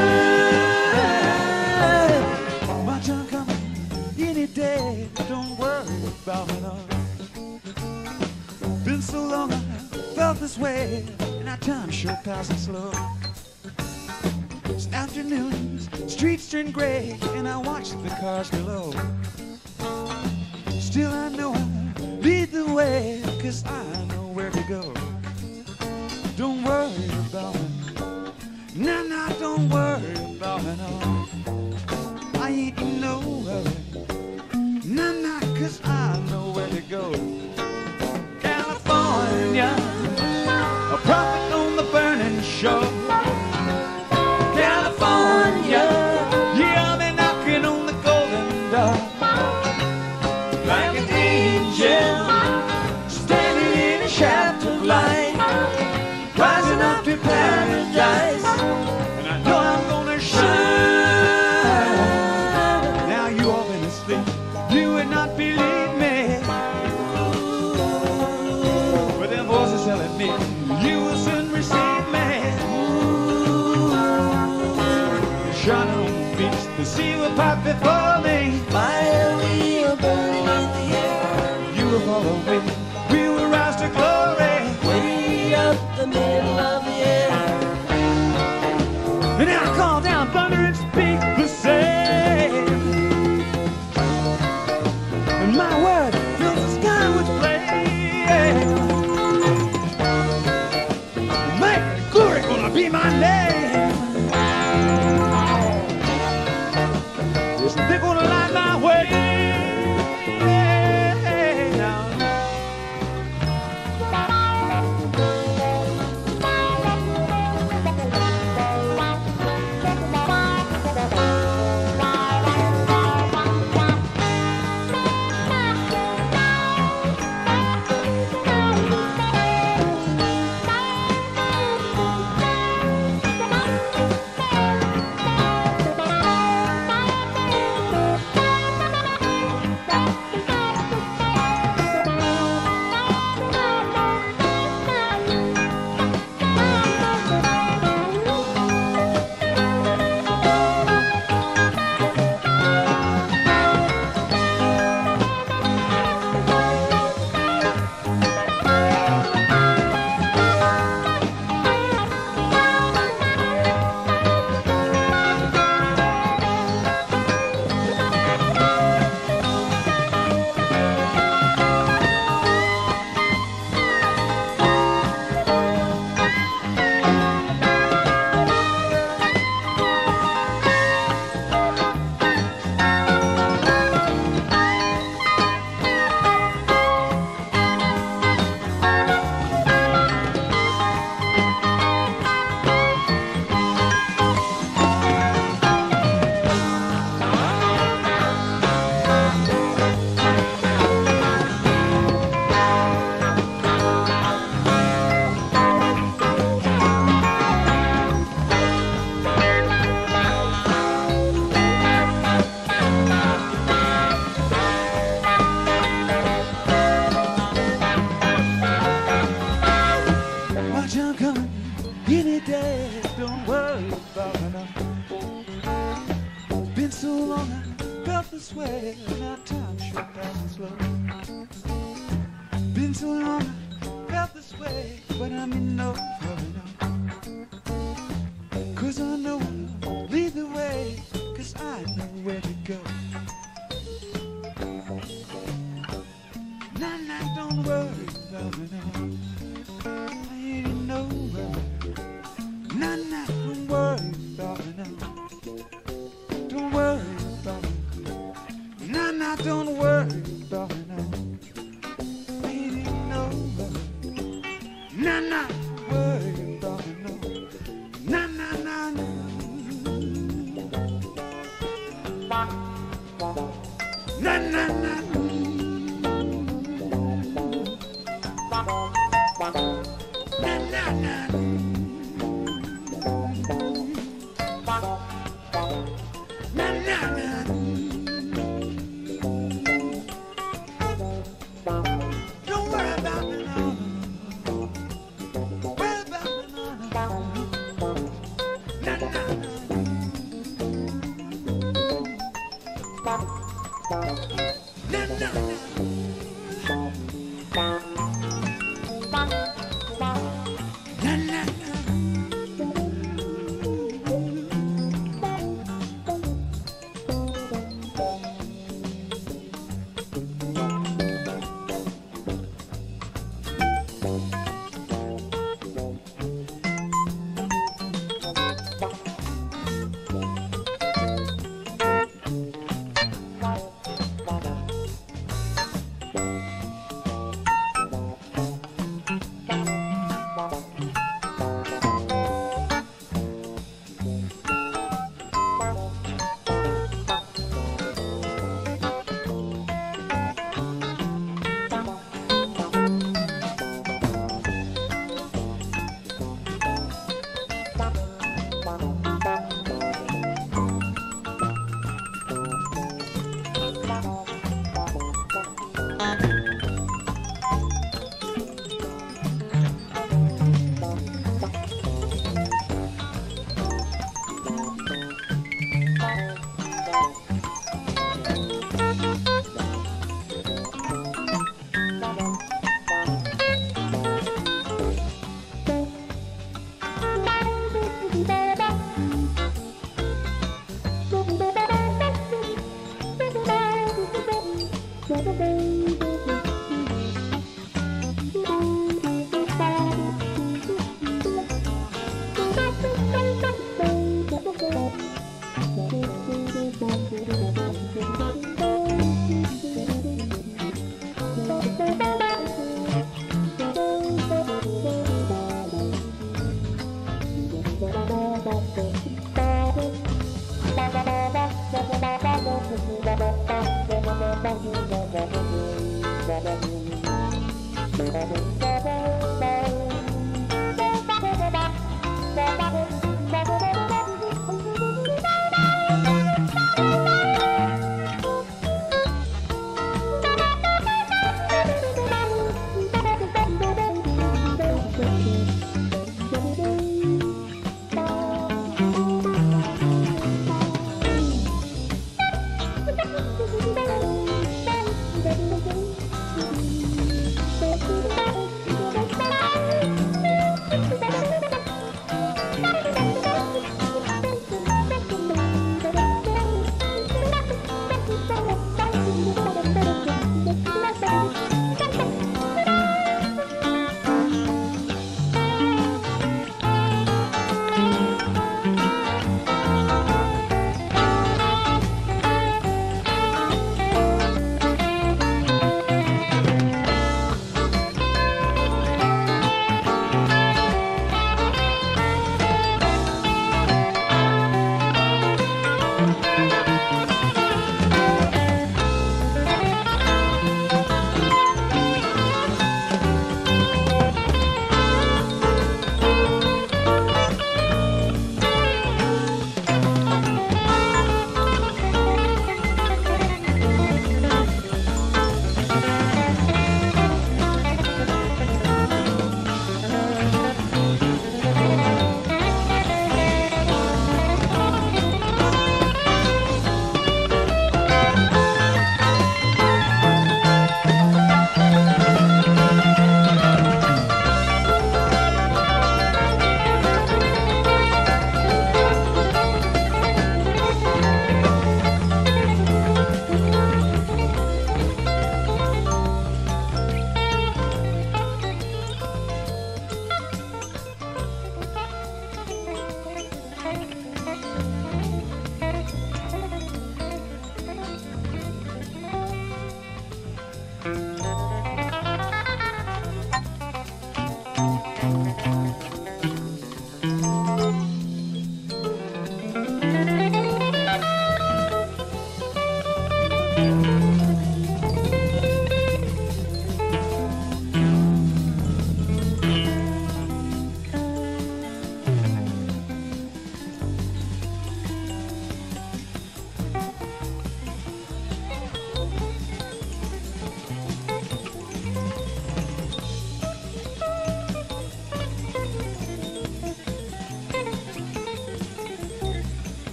shine. My time coming any day. Don't worry about me, no. Been so long I felt this way, and our time sure passing slow. It's afternoons, streets turn gray, and I watch the cars below. Still I know I lead the way, 'cause I know where to go. Don't worry about me, nah, nah, don't worry about me, no. I ain't in no hurry, nah, nah, 'cause I know where to go. California, a prophet on the burning shore. California, yeah, I'll be knocking on the golden door. Like an angel, standing in a shaft of light, rising up to paradise, and I know I'm gonna shine. Now you all been asleep, you would not believe me, but them voices telling me you will soon receive me. Shining on the beach, the sea will pipe before me. Fire will burn in the air. You will follow me, we will rise to glory. Way up the middle of the air. And now I call down thunder and speak the same. And my word fills the sky with flame. Make glory gonna be my name. Yes, they're gonna light my way.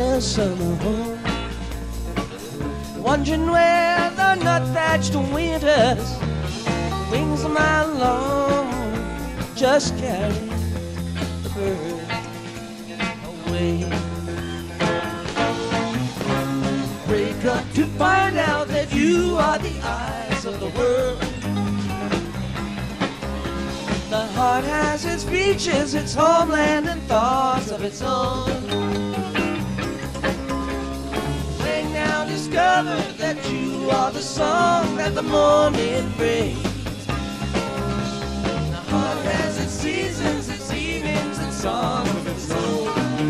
their summer home, wondering where the nut-thatched winters, wings a mile long, just carry the bird away. Wake up to find out that you are the eyes of the world. The heart has its beaches, its homeland, and thoughts of its own. Wake now discover that you are the song that the morning brings. The heart has its seasons, its evenings, its songs of its own.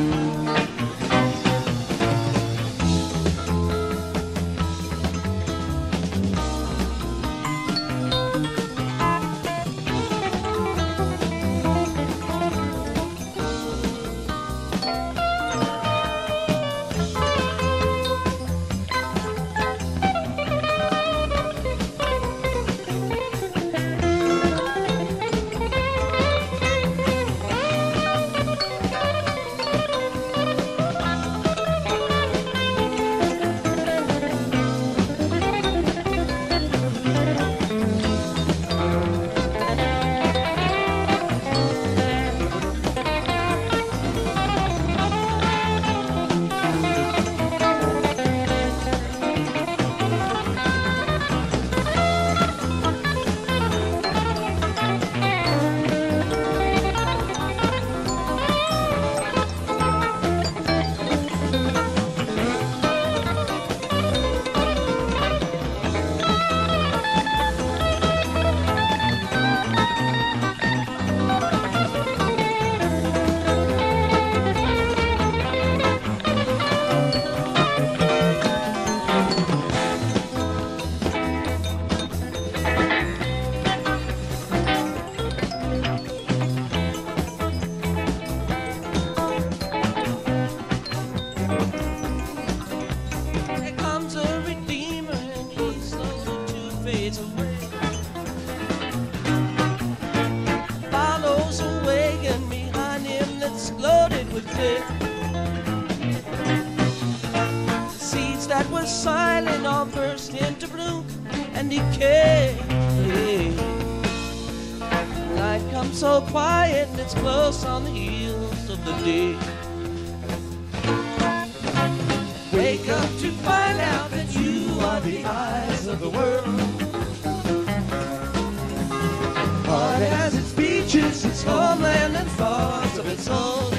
Silent all burst into bloom and decay. Night comes so quiet and it's close on the heels of the day. Wake up to find out that you are the eyes of the world. Heart has its beaches, its homeland, and thoughts of its own.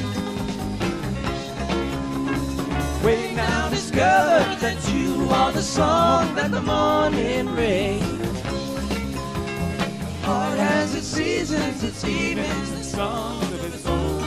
Wake now discover that you are the song that the morning brings. Heart has its seasons, its evenings, its songs of its own.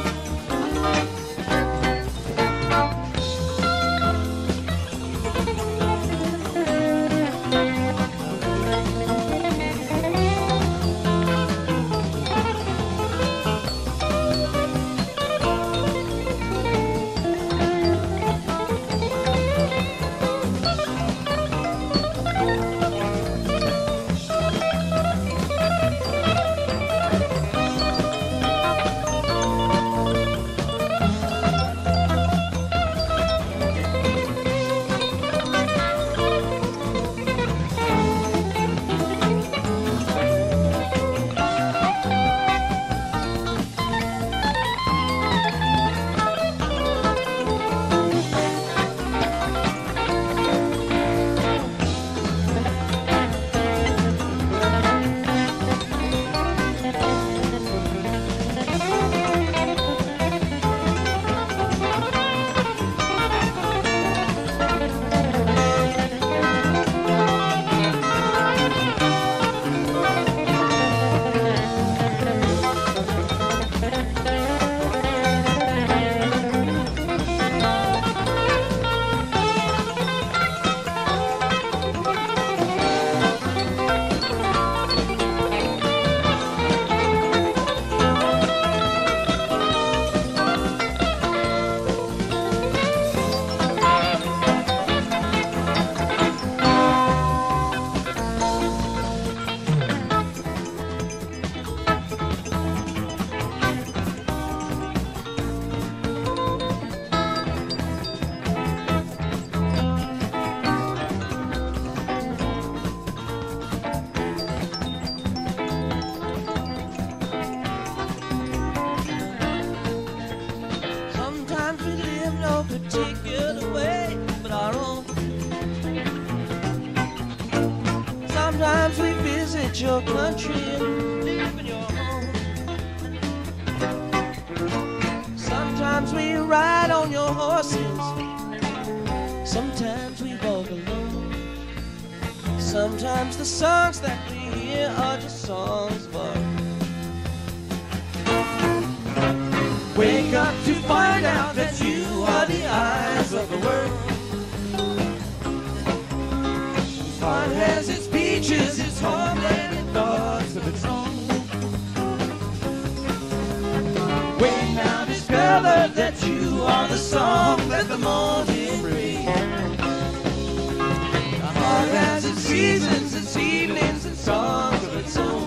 forget your country and live in your home. Sometimes we ride on your horses, sometimes we walk alone. Sometimes the songs that we hear are just songs of our own. Wake up to find out that you are the eyes of the world. Heart has its beaches, its homeland, and thoughts of its own. Wait now, discover that you are the song that the morning brings. The heart has its seasons, its evenings, and songs of its own.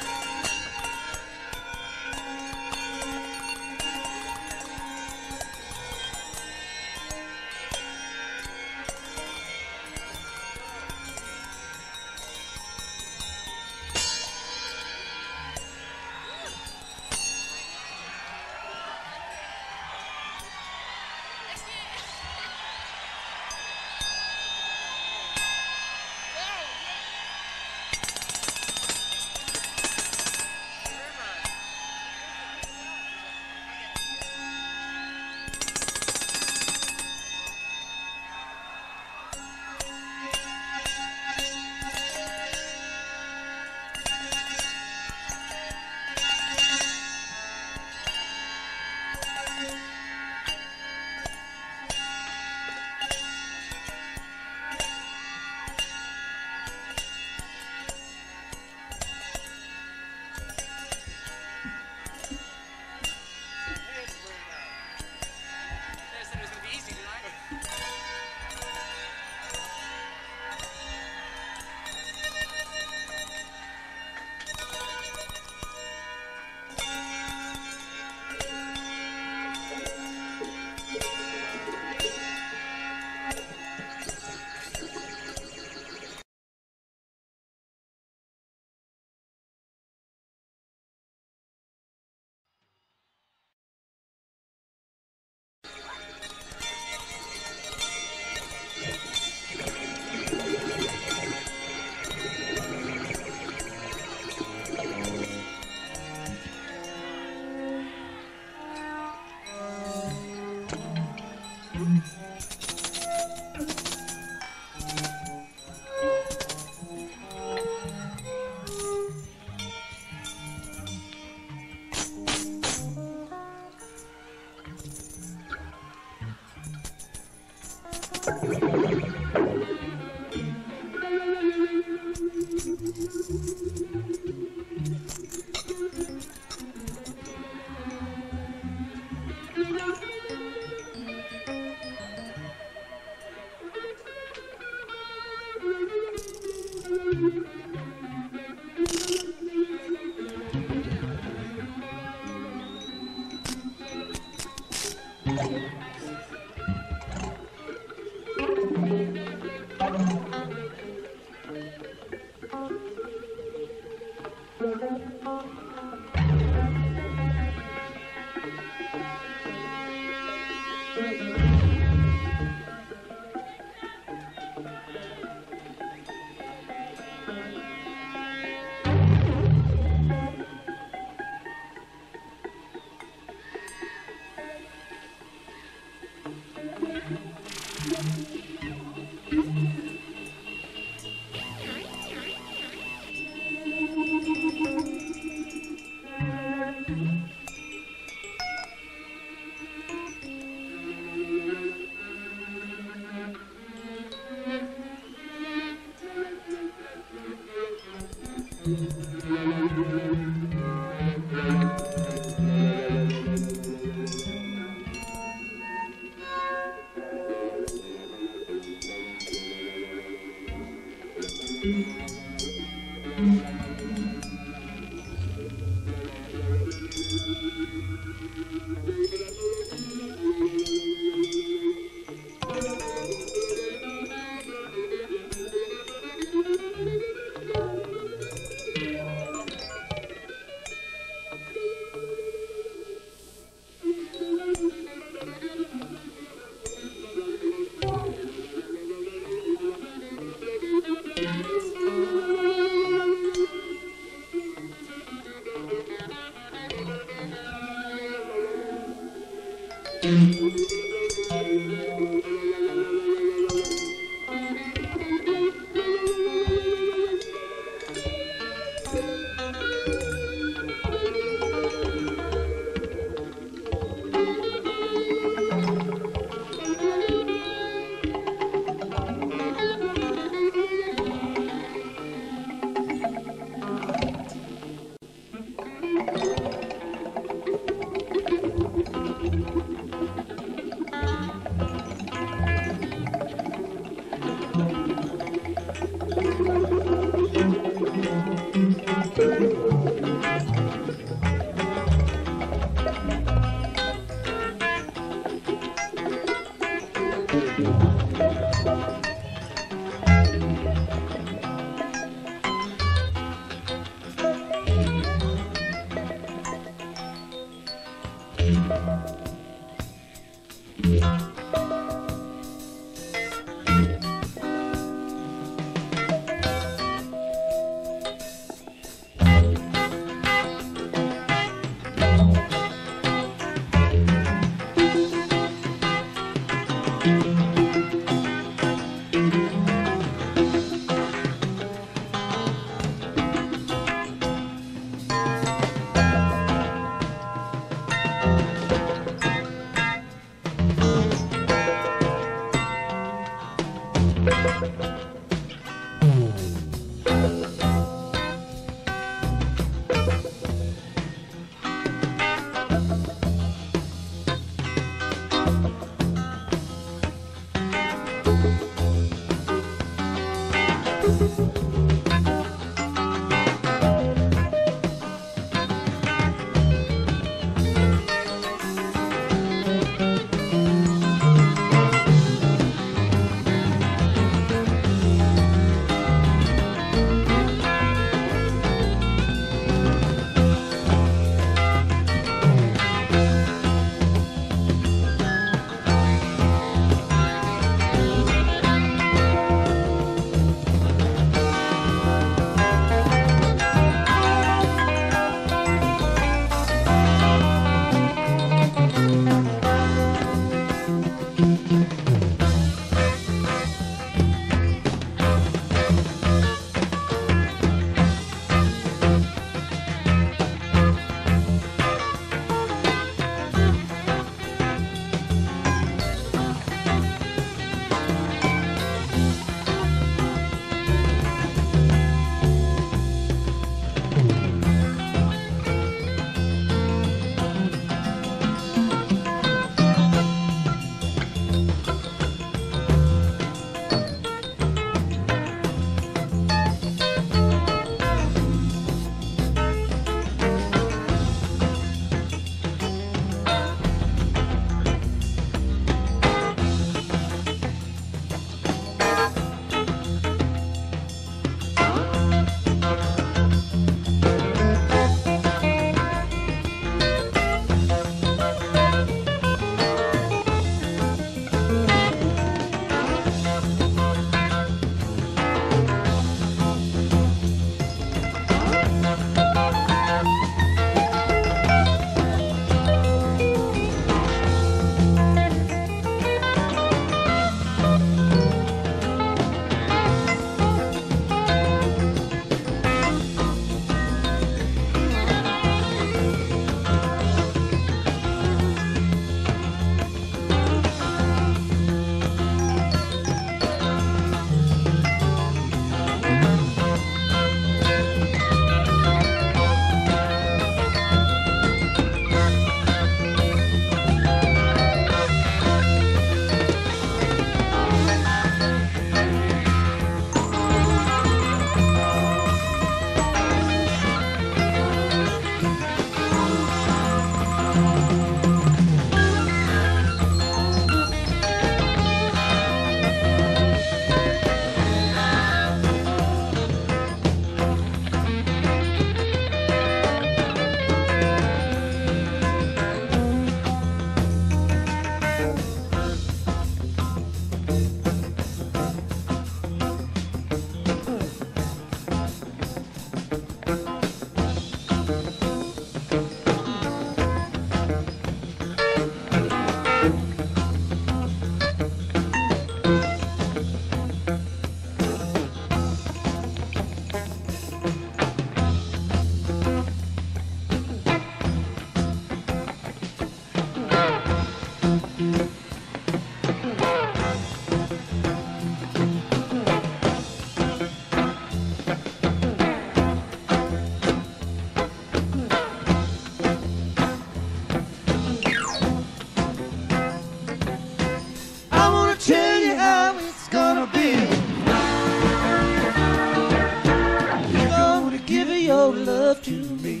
me.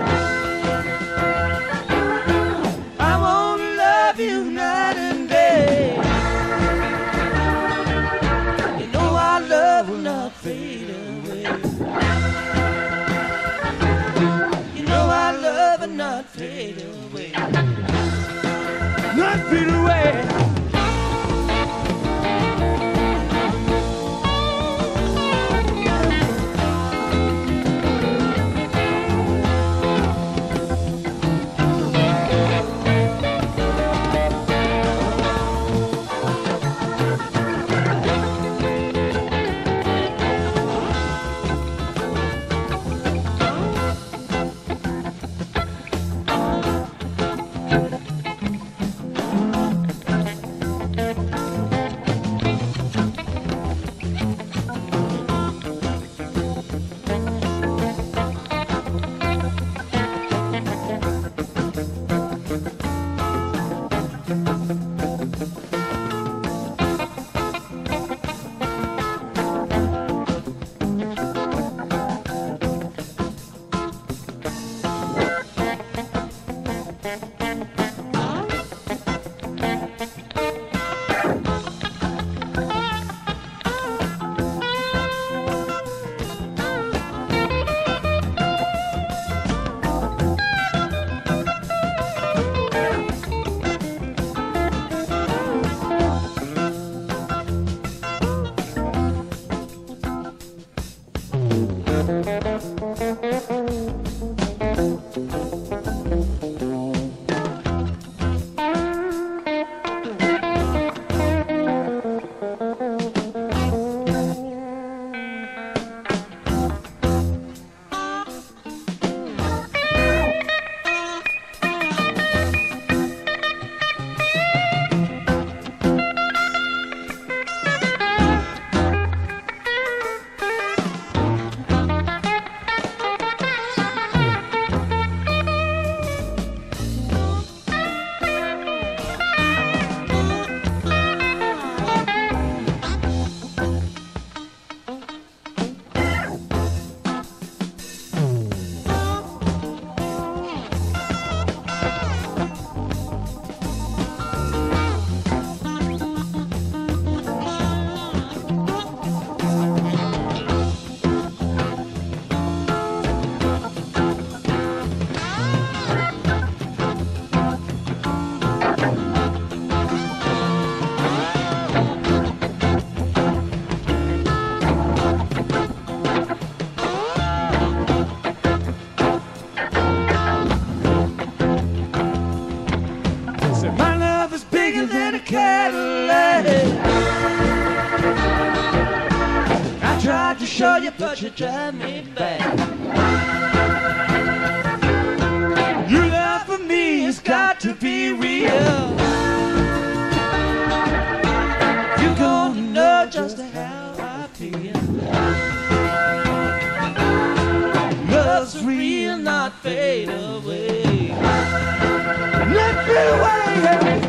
I wanna love you night and day. You know our love will not fade away. You know our love will not fade away. Not fade away. Show you, but you drive me back. Your love for me has got to be real. You're gonna know just how I feel. Love's real, not fade away. Not fade away.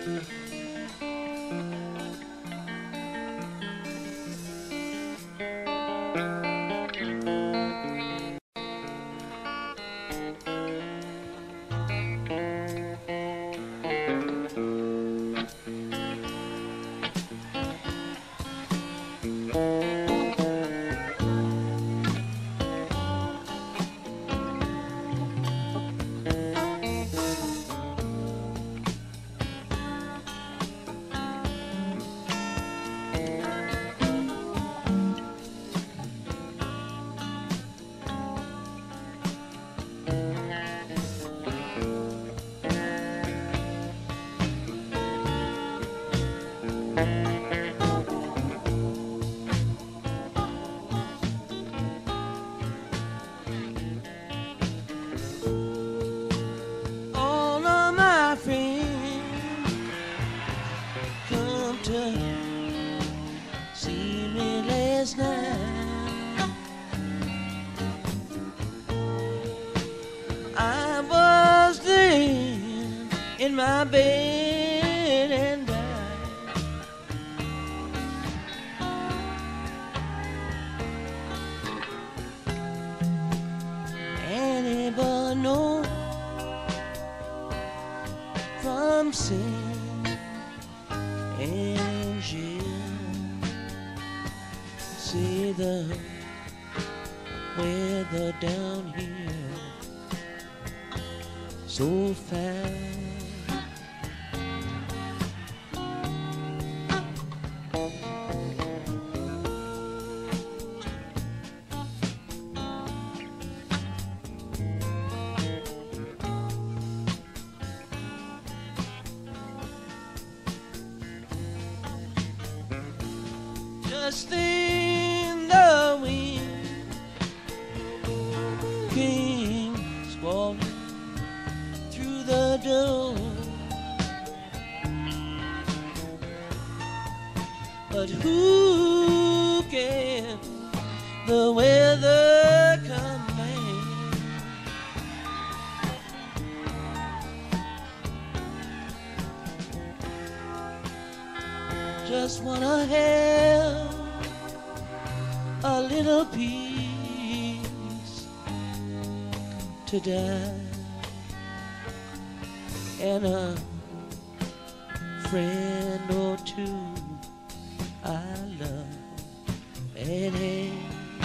In my bed and died. Anybody know from sin and jail? See the weather down here so fast. Just in the wind came squalling through the door, but who can the weather command? Just wanna have a little peace to die and a friend or two I love and hate.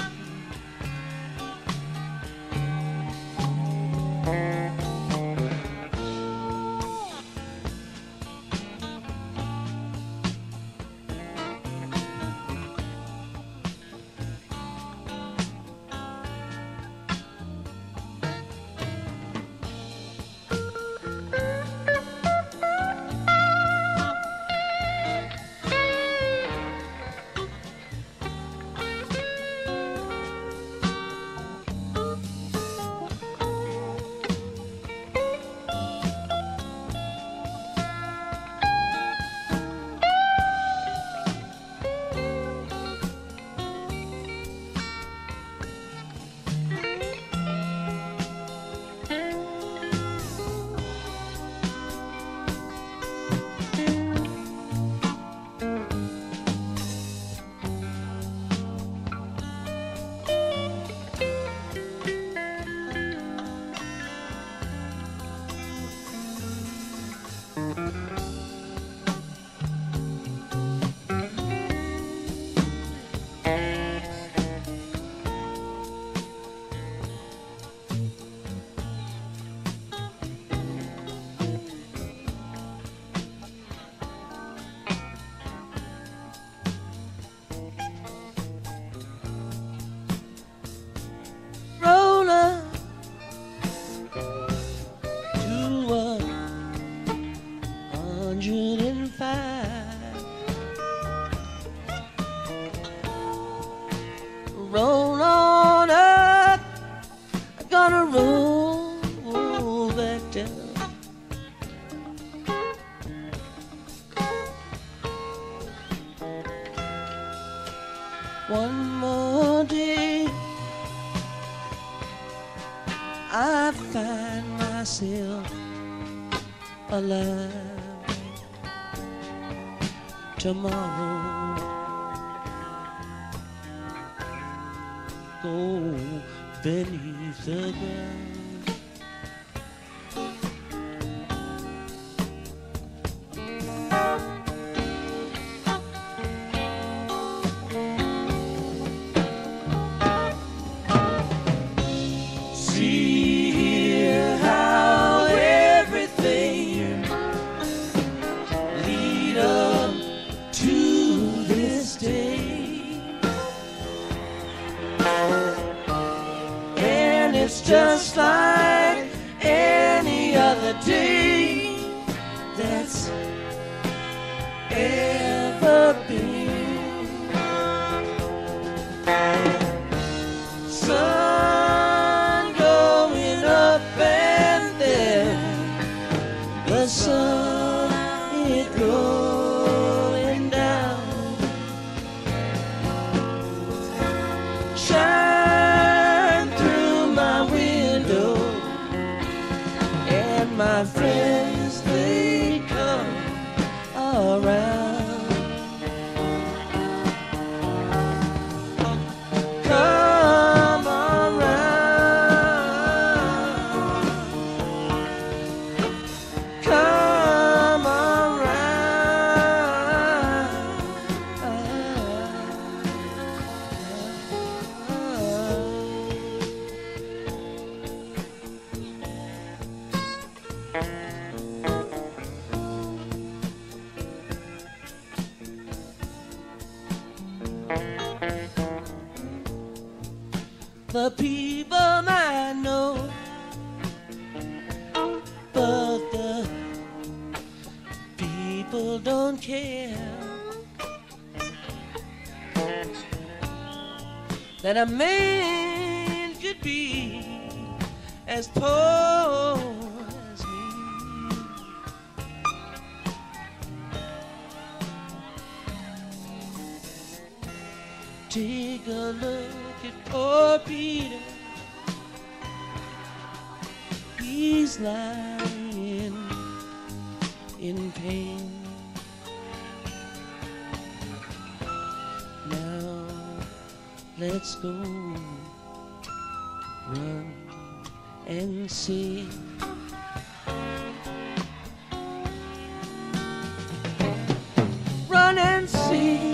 Roll on up, I'm gonna roll back down. One more day, I find myself alive. tomorrow. Go beneath the ground. Just like any other day that's ever been. Sun going up and then the sun it going down. Shine my friends, they come around. Come around. Come the people I know, but the people don't care that a man could be as poor as me. Take a look at poor Peter, he's lying in pain. Now let's go run and see. Run and see.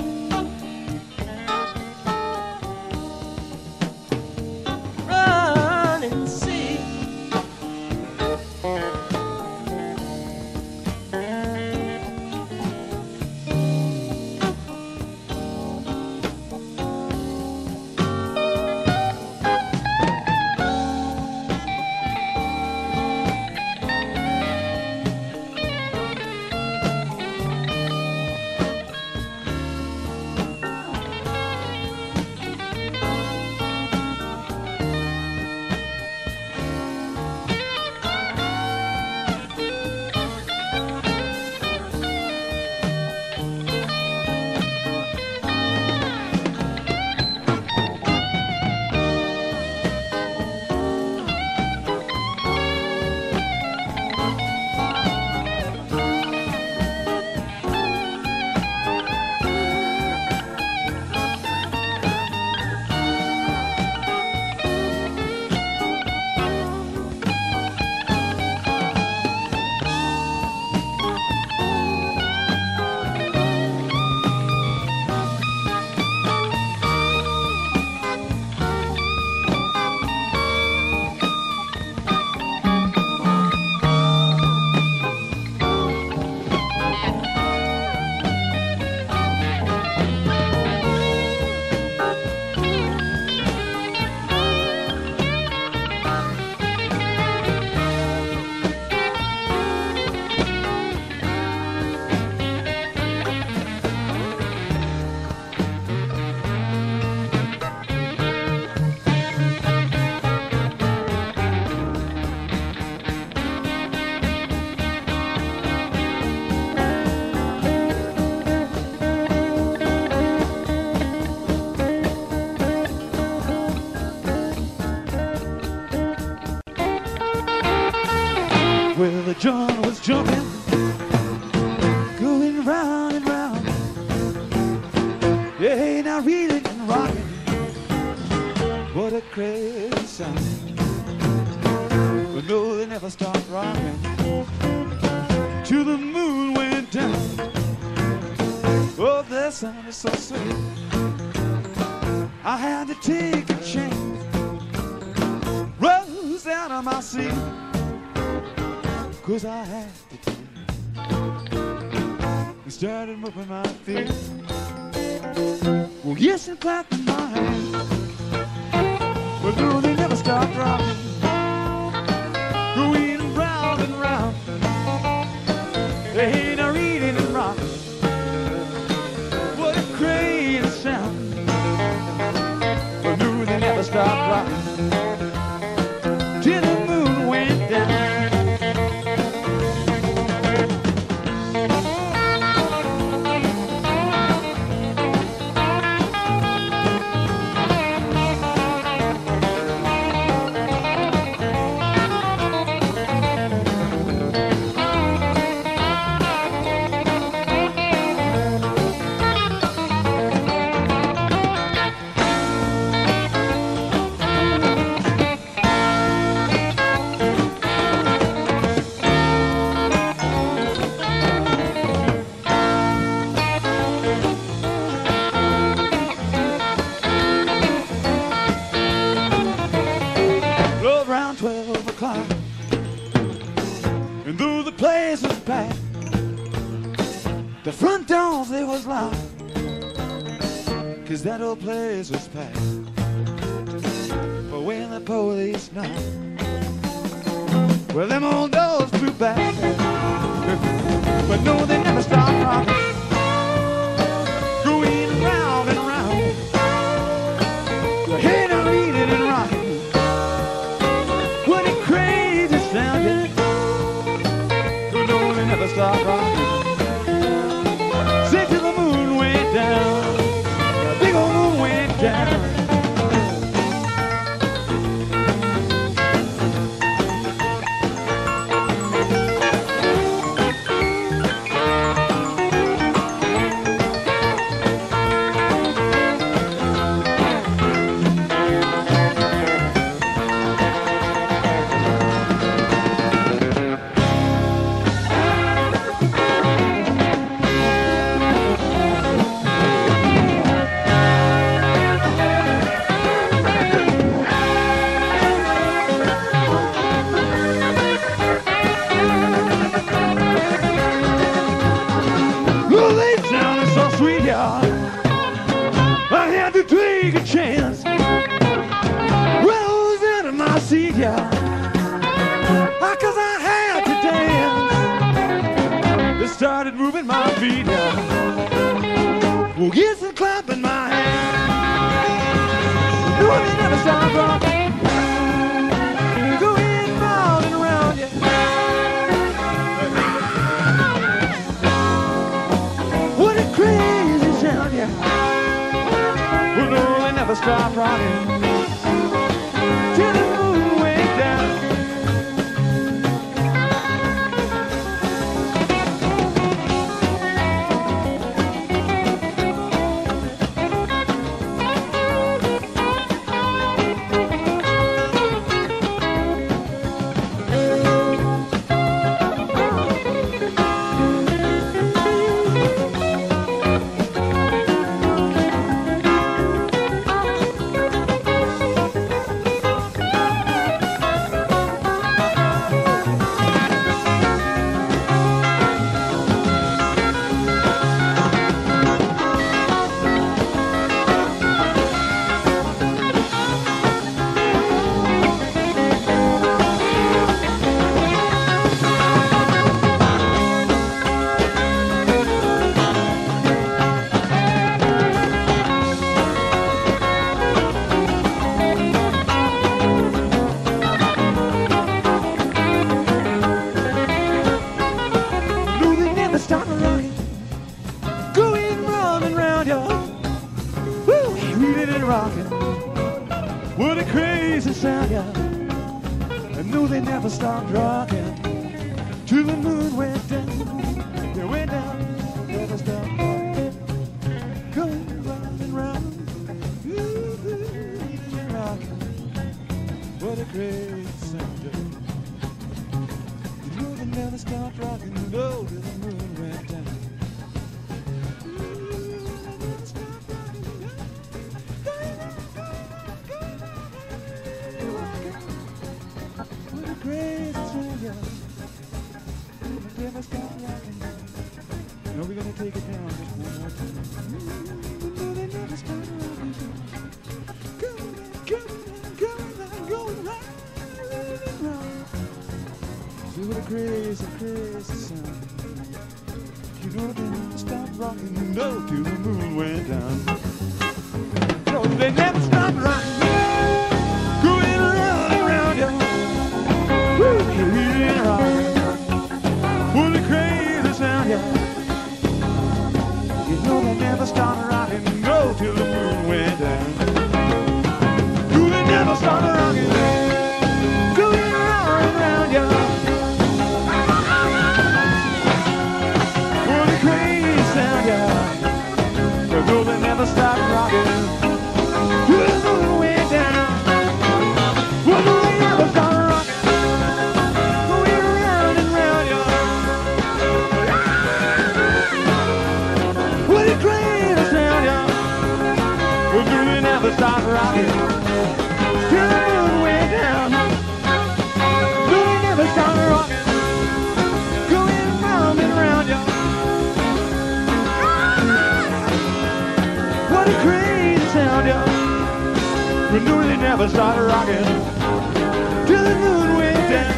Well, John was jumping, going round and round. What a crazy sound. But no, they never stopped rocking till the moon went down. Oh, that sound is so sweet. I had to take a chance, rose out of my seat, 'cause I had to do it, and started moving my feet. Well, yes, and clapping my hands, but no, they never stopped rocking, going round and round. They ain't a reading and rocking. What a crazy sound. But no, they never stopped rocking till the moon went down. And though the place was packed, the front doors, they was locked, 'cause that old place was packed. But when the police knocked, well, them old doors flew back. But no, they never stopped rocking, going round and round. Hey, now read it and rock it. What a crazy sound, yeah. But no, they never stopped rocking. Say till the moon went down, the big old moon went down. Started moving my feet, yeah. Well, yes, and clapping my hands. No, they never stop rocking, going round and round, yeah. What a crazy sound, yeah. Well, no, they never stop rocking till the moon went down. What a crazy sound, yeah. I knew they never stopped rocking till the moon went down. They went down, never stopped rocking, going round and round. Ooh, ooh, rocking. crazy sound, yeah. You know they never stopped rocking, no, till the moon went down. What a crazy sound, yeah. They never stopped rocking. No, we're gonna take it down just one more time. You know they never stopped rocking. Going on, going on, going on, going round and round. See what a crazy, crazy sound. You know they never stopped rocking, no, till the moon went down. No, they never stopped rocking. Going around and round, yeah. Woo, yeah, rocking. What a crazy sound, yeah. You know they never stopped rocking, no, till the moon went down. You they never stopped rocking, going around and round, yeah. What a crazy sound, yeah. You know they never stopped rocking, till the moon went down. Well, no, they never stopped rocking, going around and round, yeah. What a crazy sound, yeah. Well, no, they never stopped rocking, till the moon went down. No, they never stopped rocking, going round and round, yeah. What a crazy sound, yeah. But no, they never started rocking till the moon went down.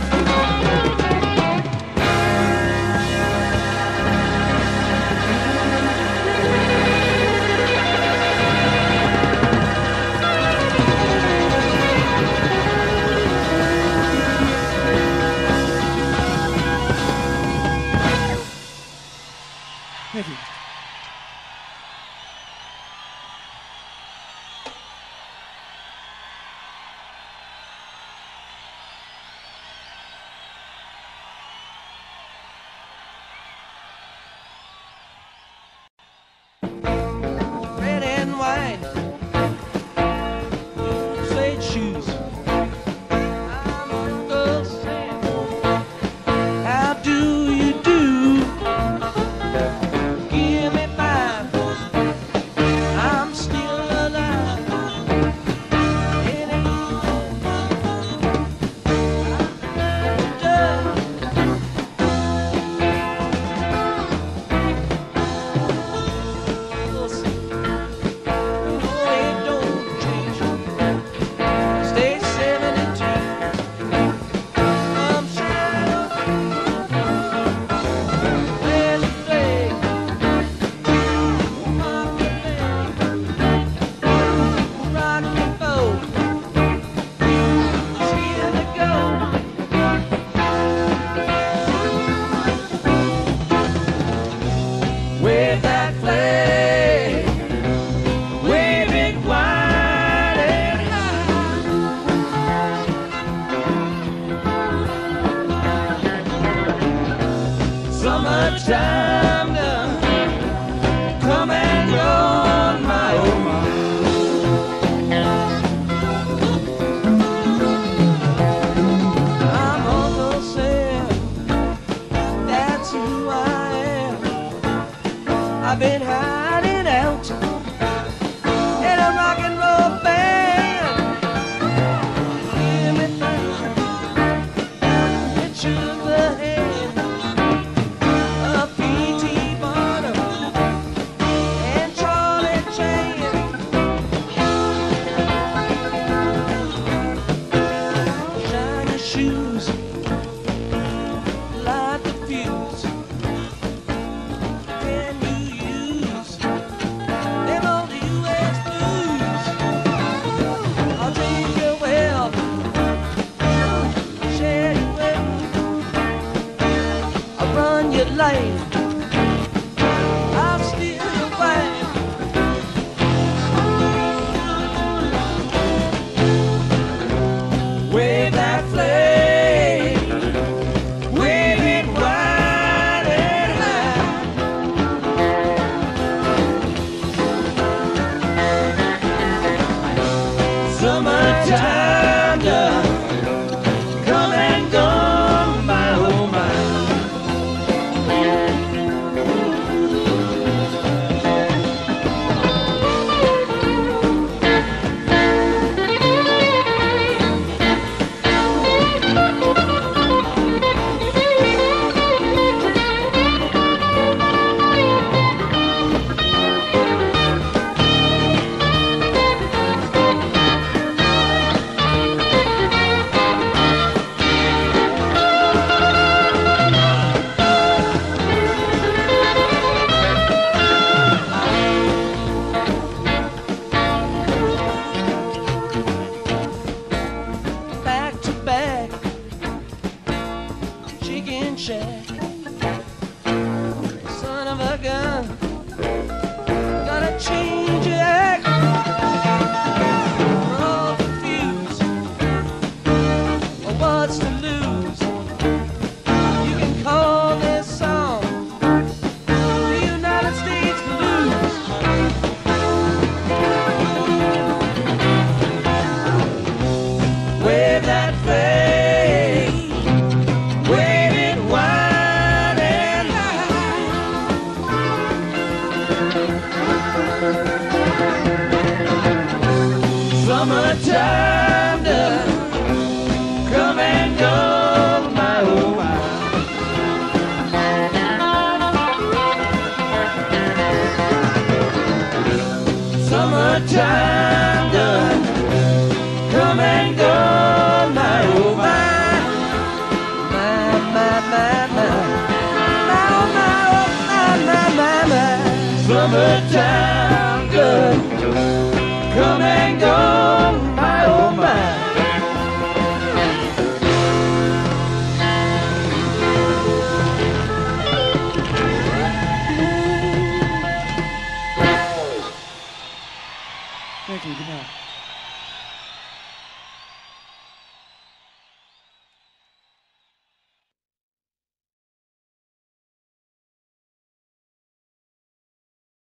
Thank you. Red and white suede shoes. I'm Uncle Sam. How do you do? Give me five. I'm still alive. It ain't done. We'll see. Oh, it don't change. Stay seventy-two. I'm sure. Where's the flag? Pop the flag. Rock the boat. It's here to go. Wave that flag. Wave it wide and high. Summertime now, come and go on my own mind. I'm Uncle Sam, that's who I am. I've been hiding out in a rock and roll band. Give me five, it shook the hand, a P T Barnum and Charlie Chan. Shiny shoes, light the fuse. Can you use them old U S blues? I'll drink your wealth, share your wealth. I'll run your life, I'll steal your wife. Wave that flag, wave it wide and high. Summertime, yeah. Summertime done, come and go, my oh my, my, my, my, my, my, oh my, oh my, my, my, my. Summertime done, come and go.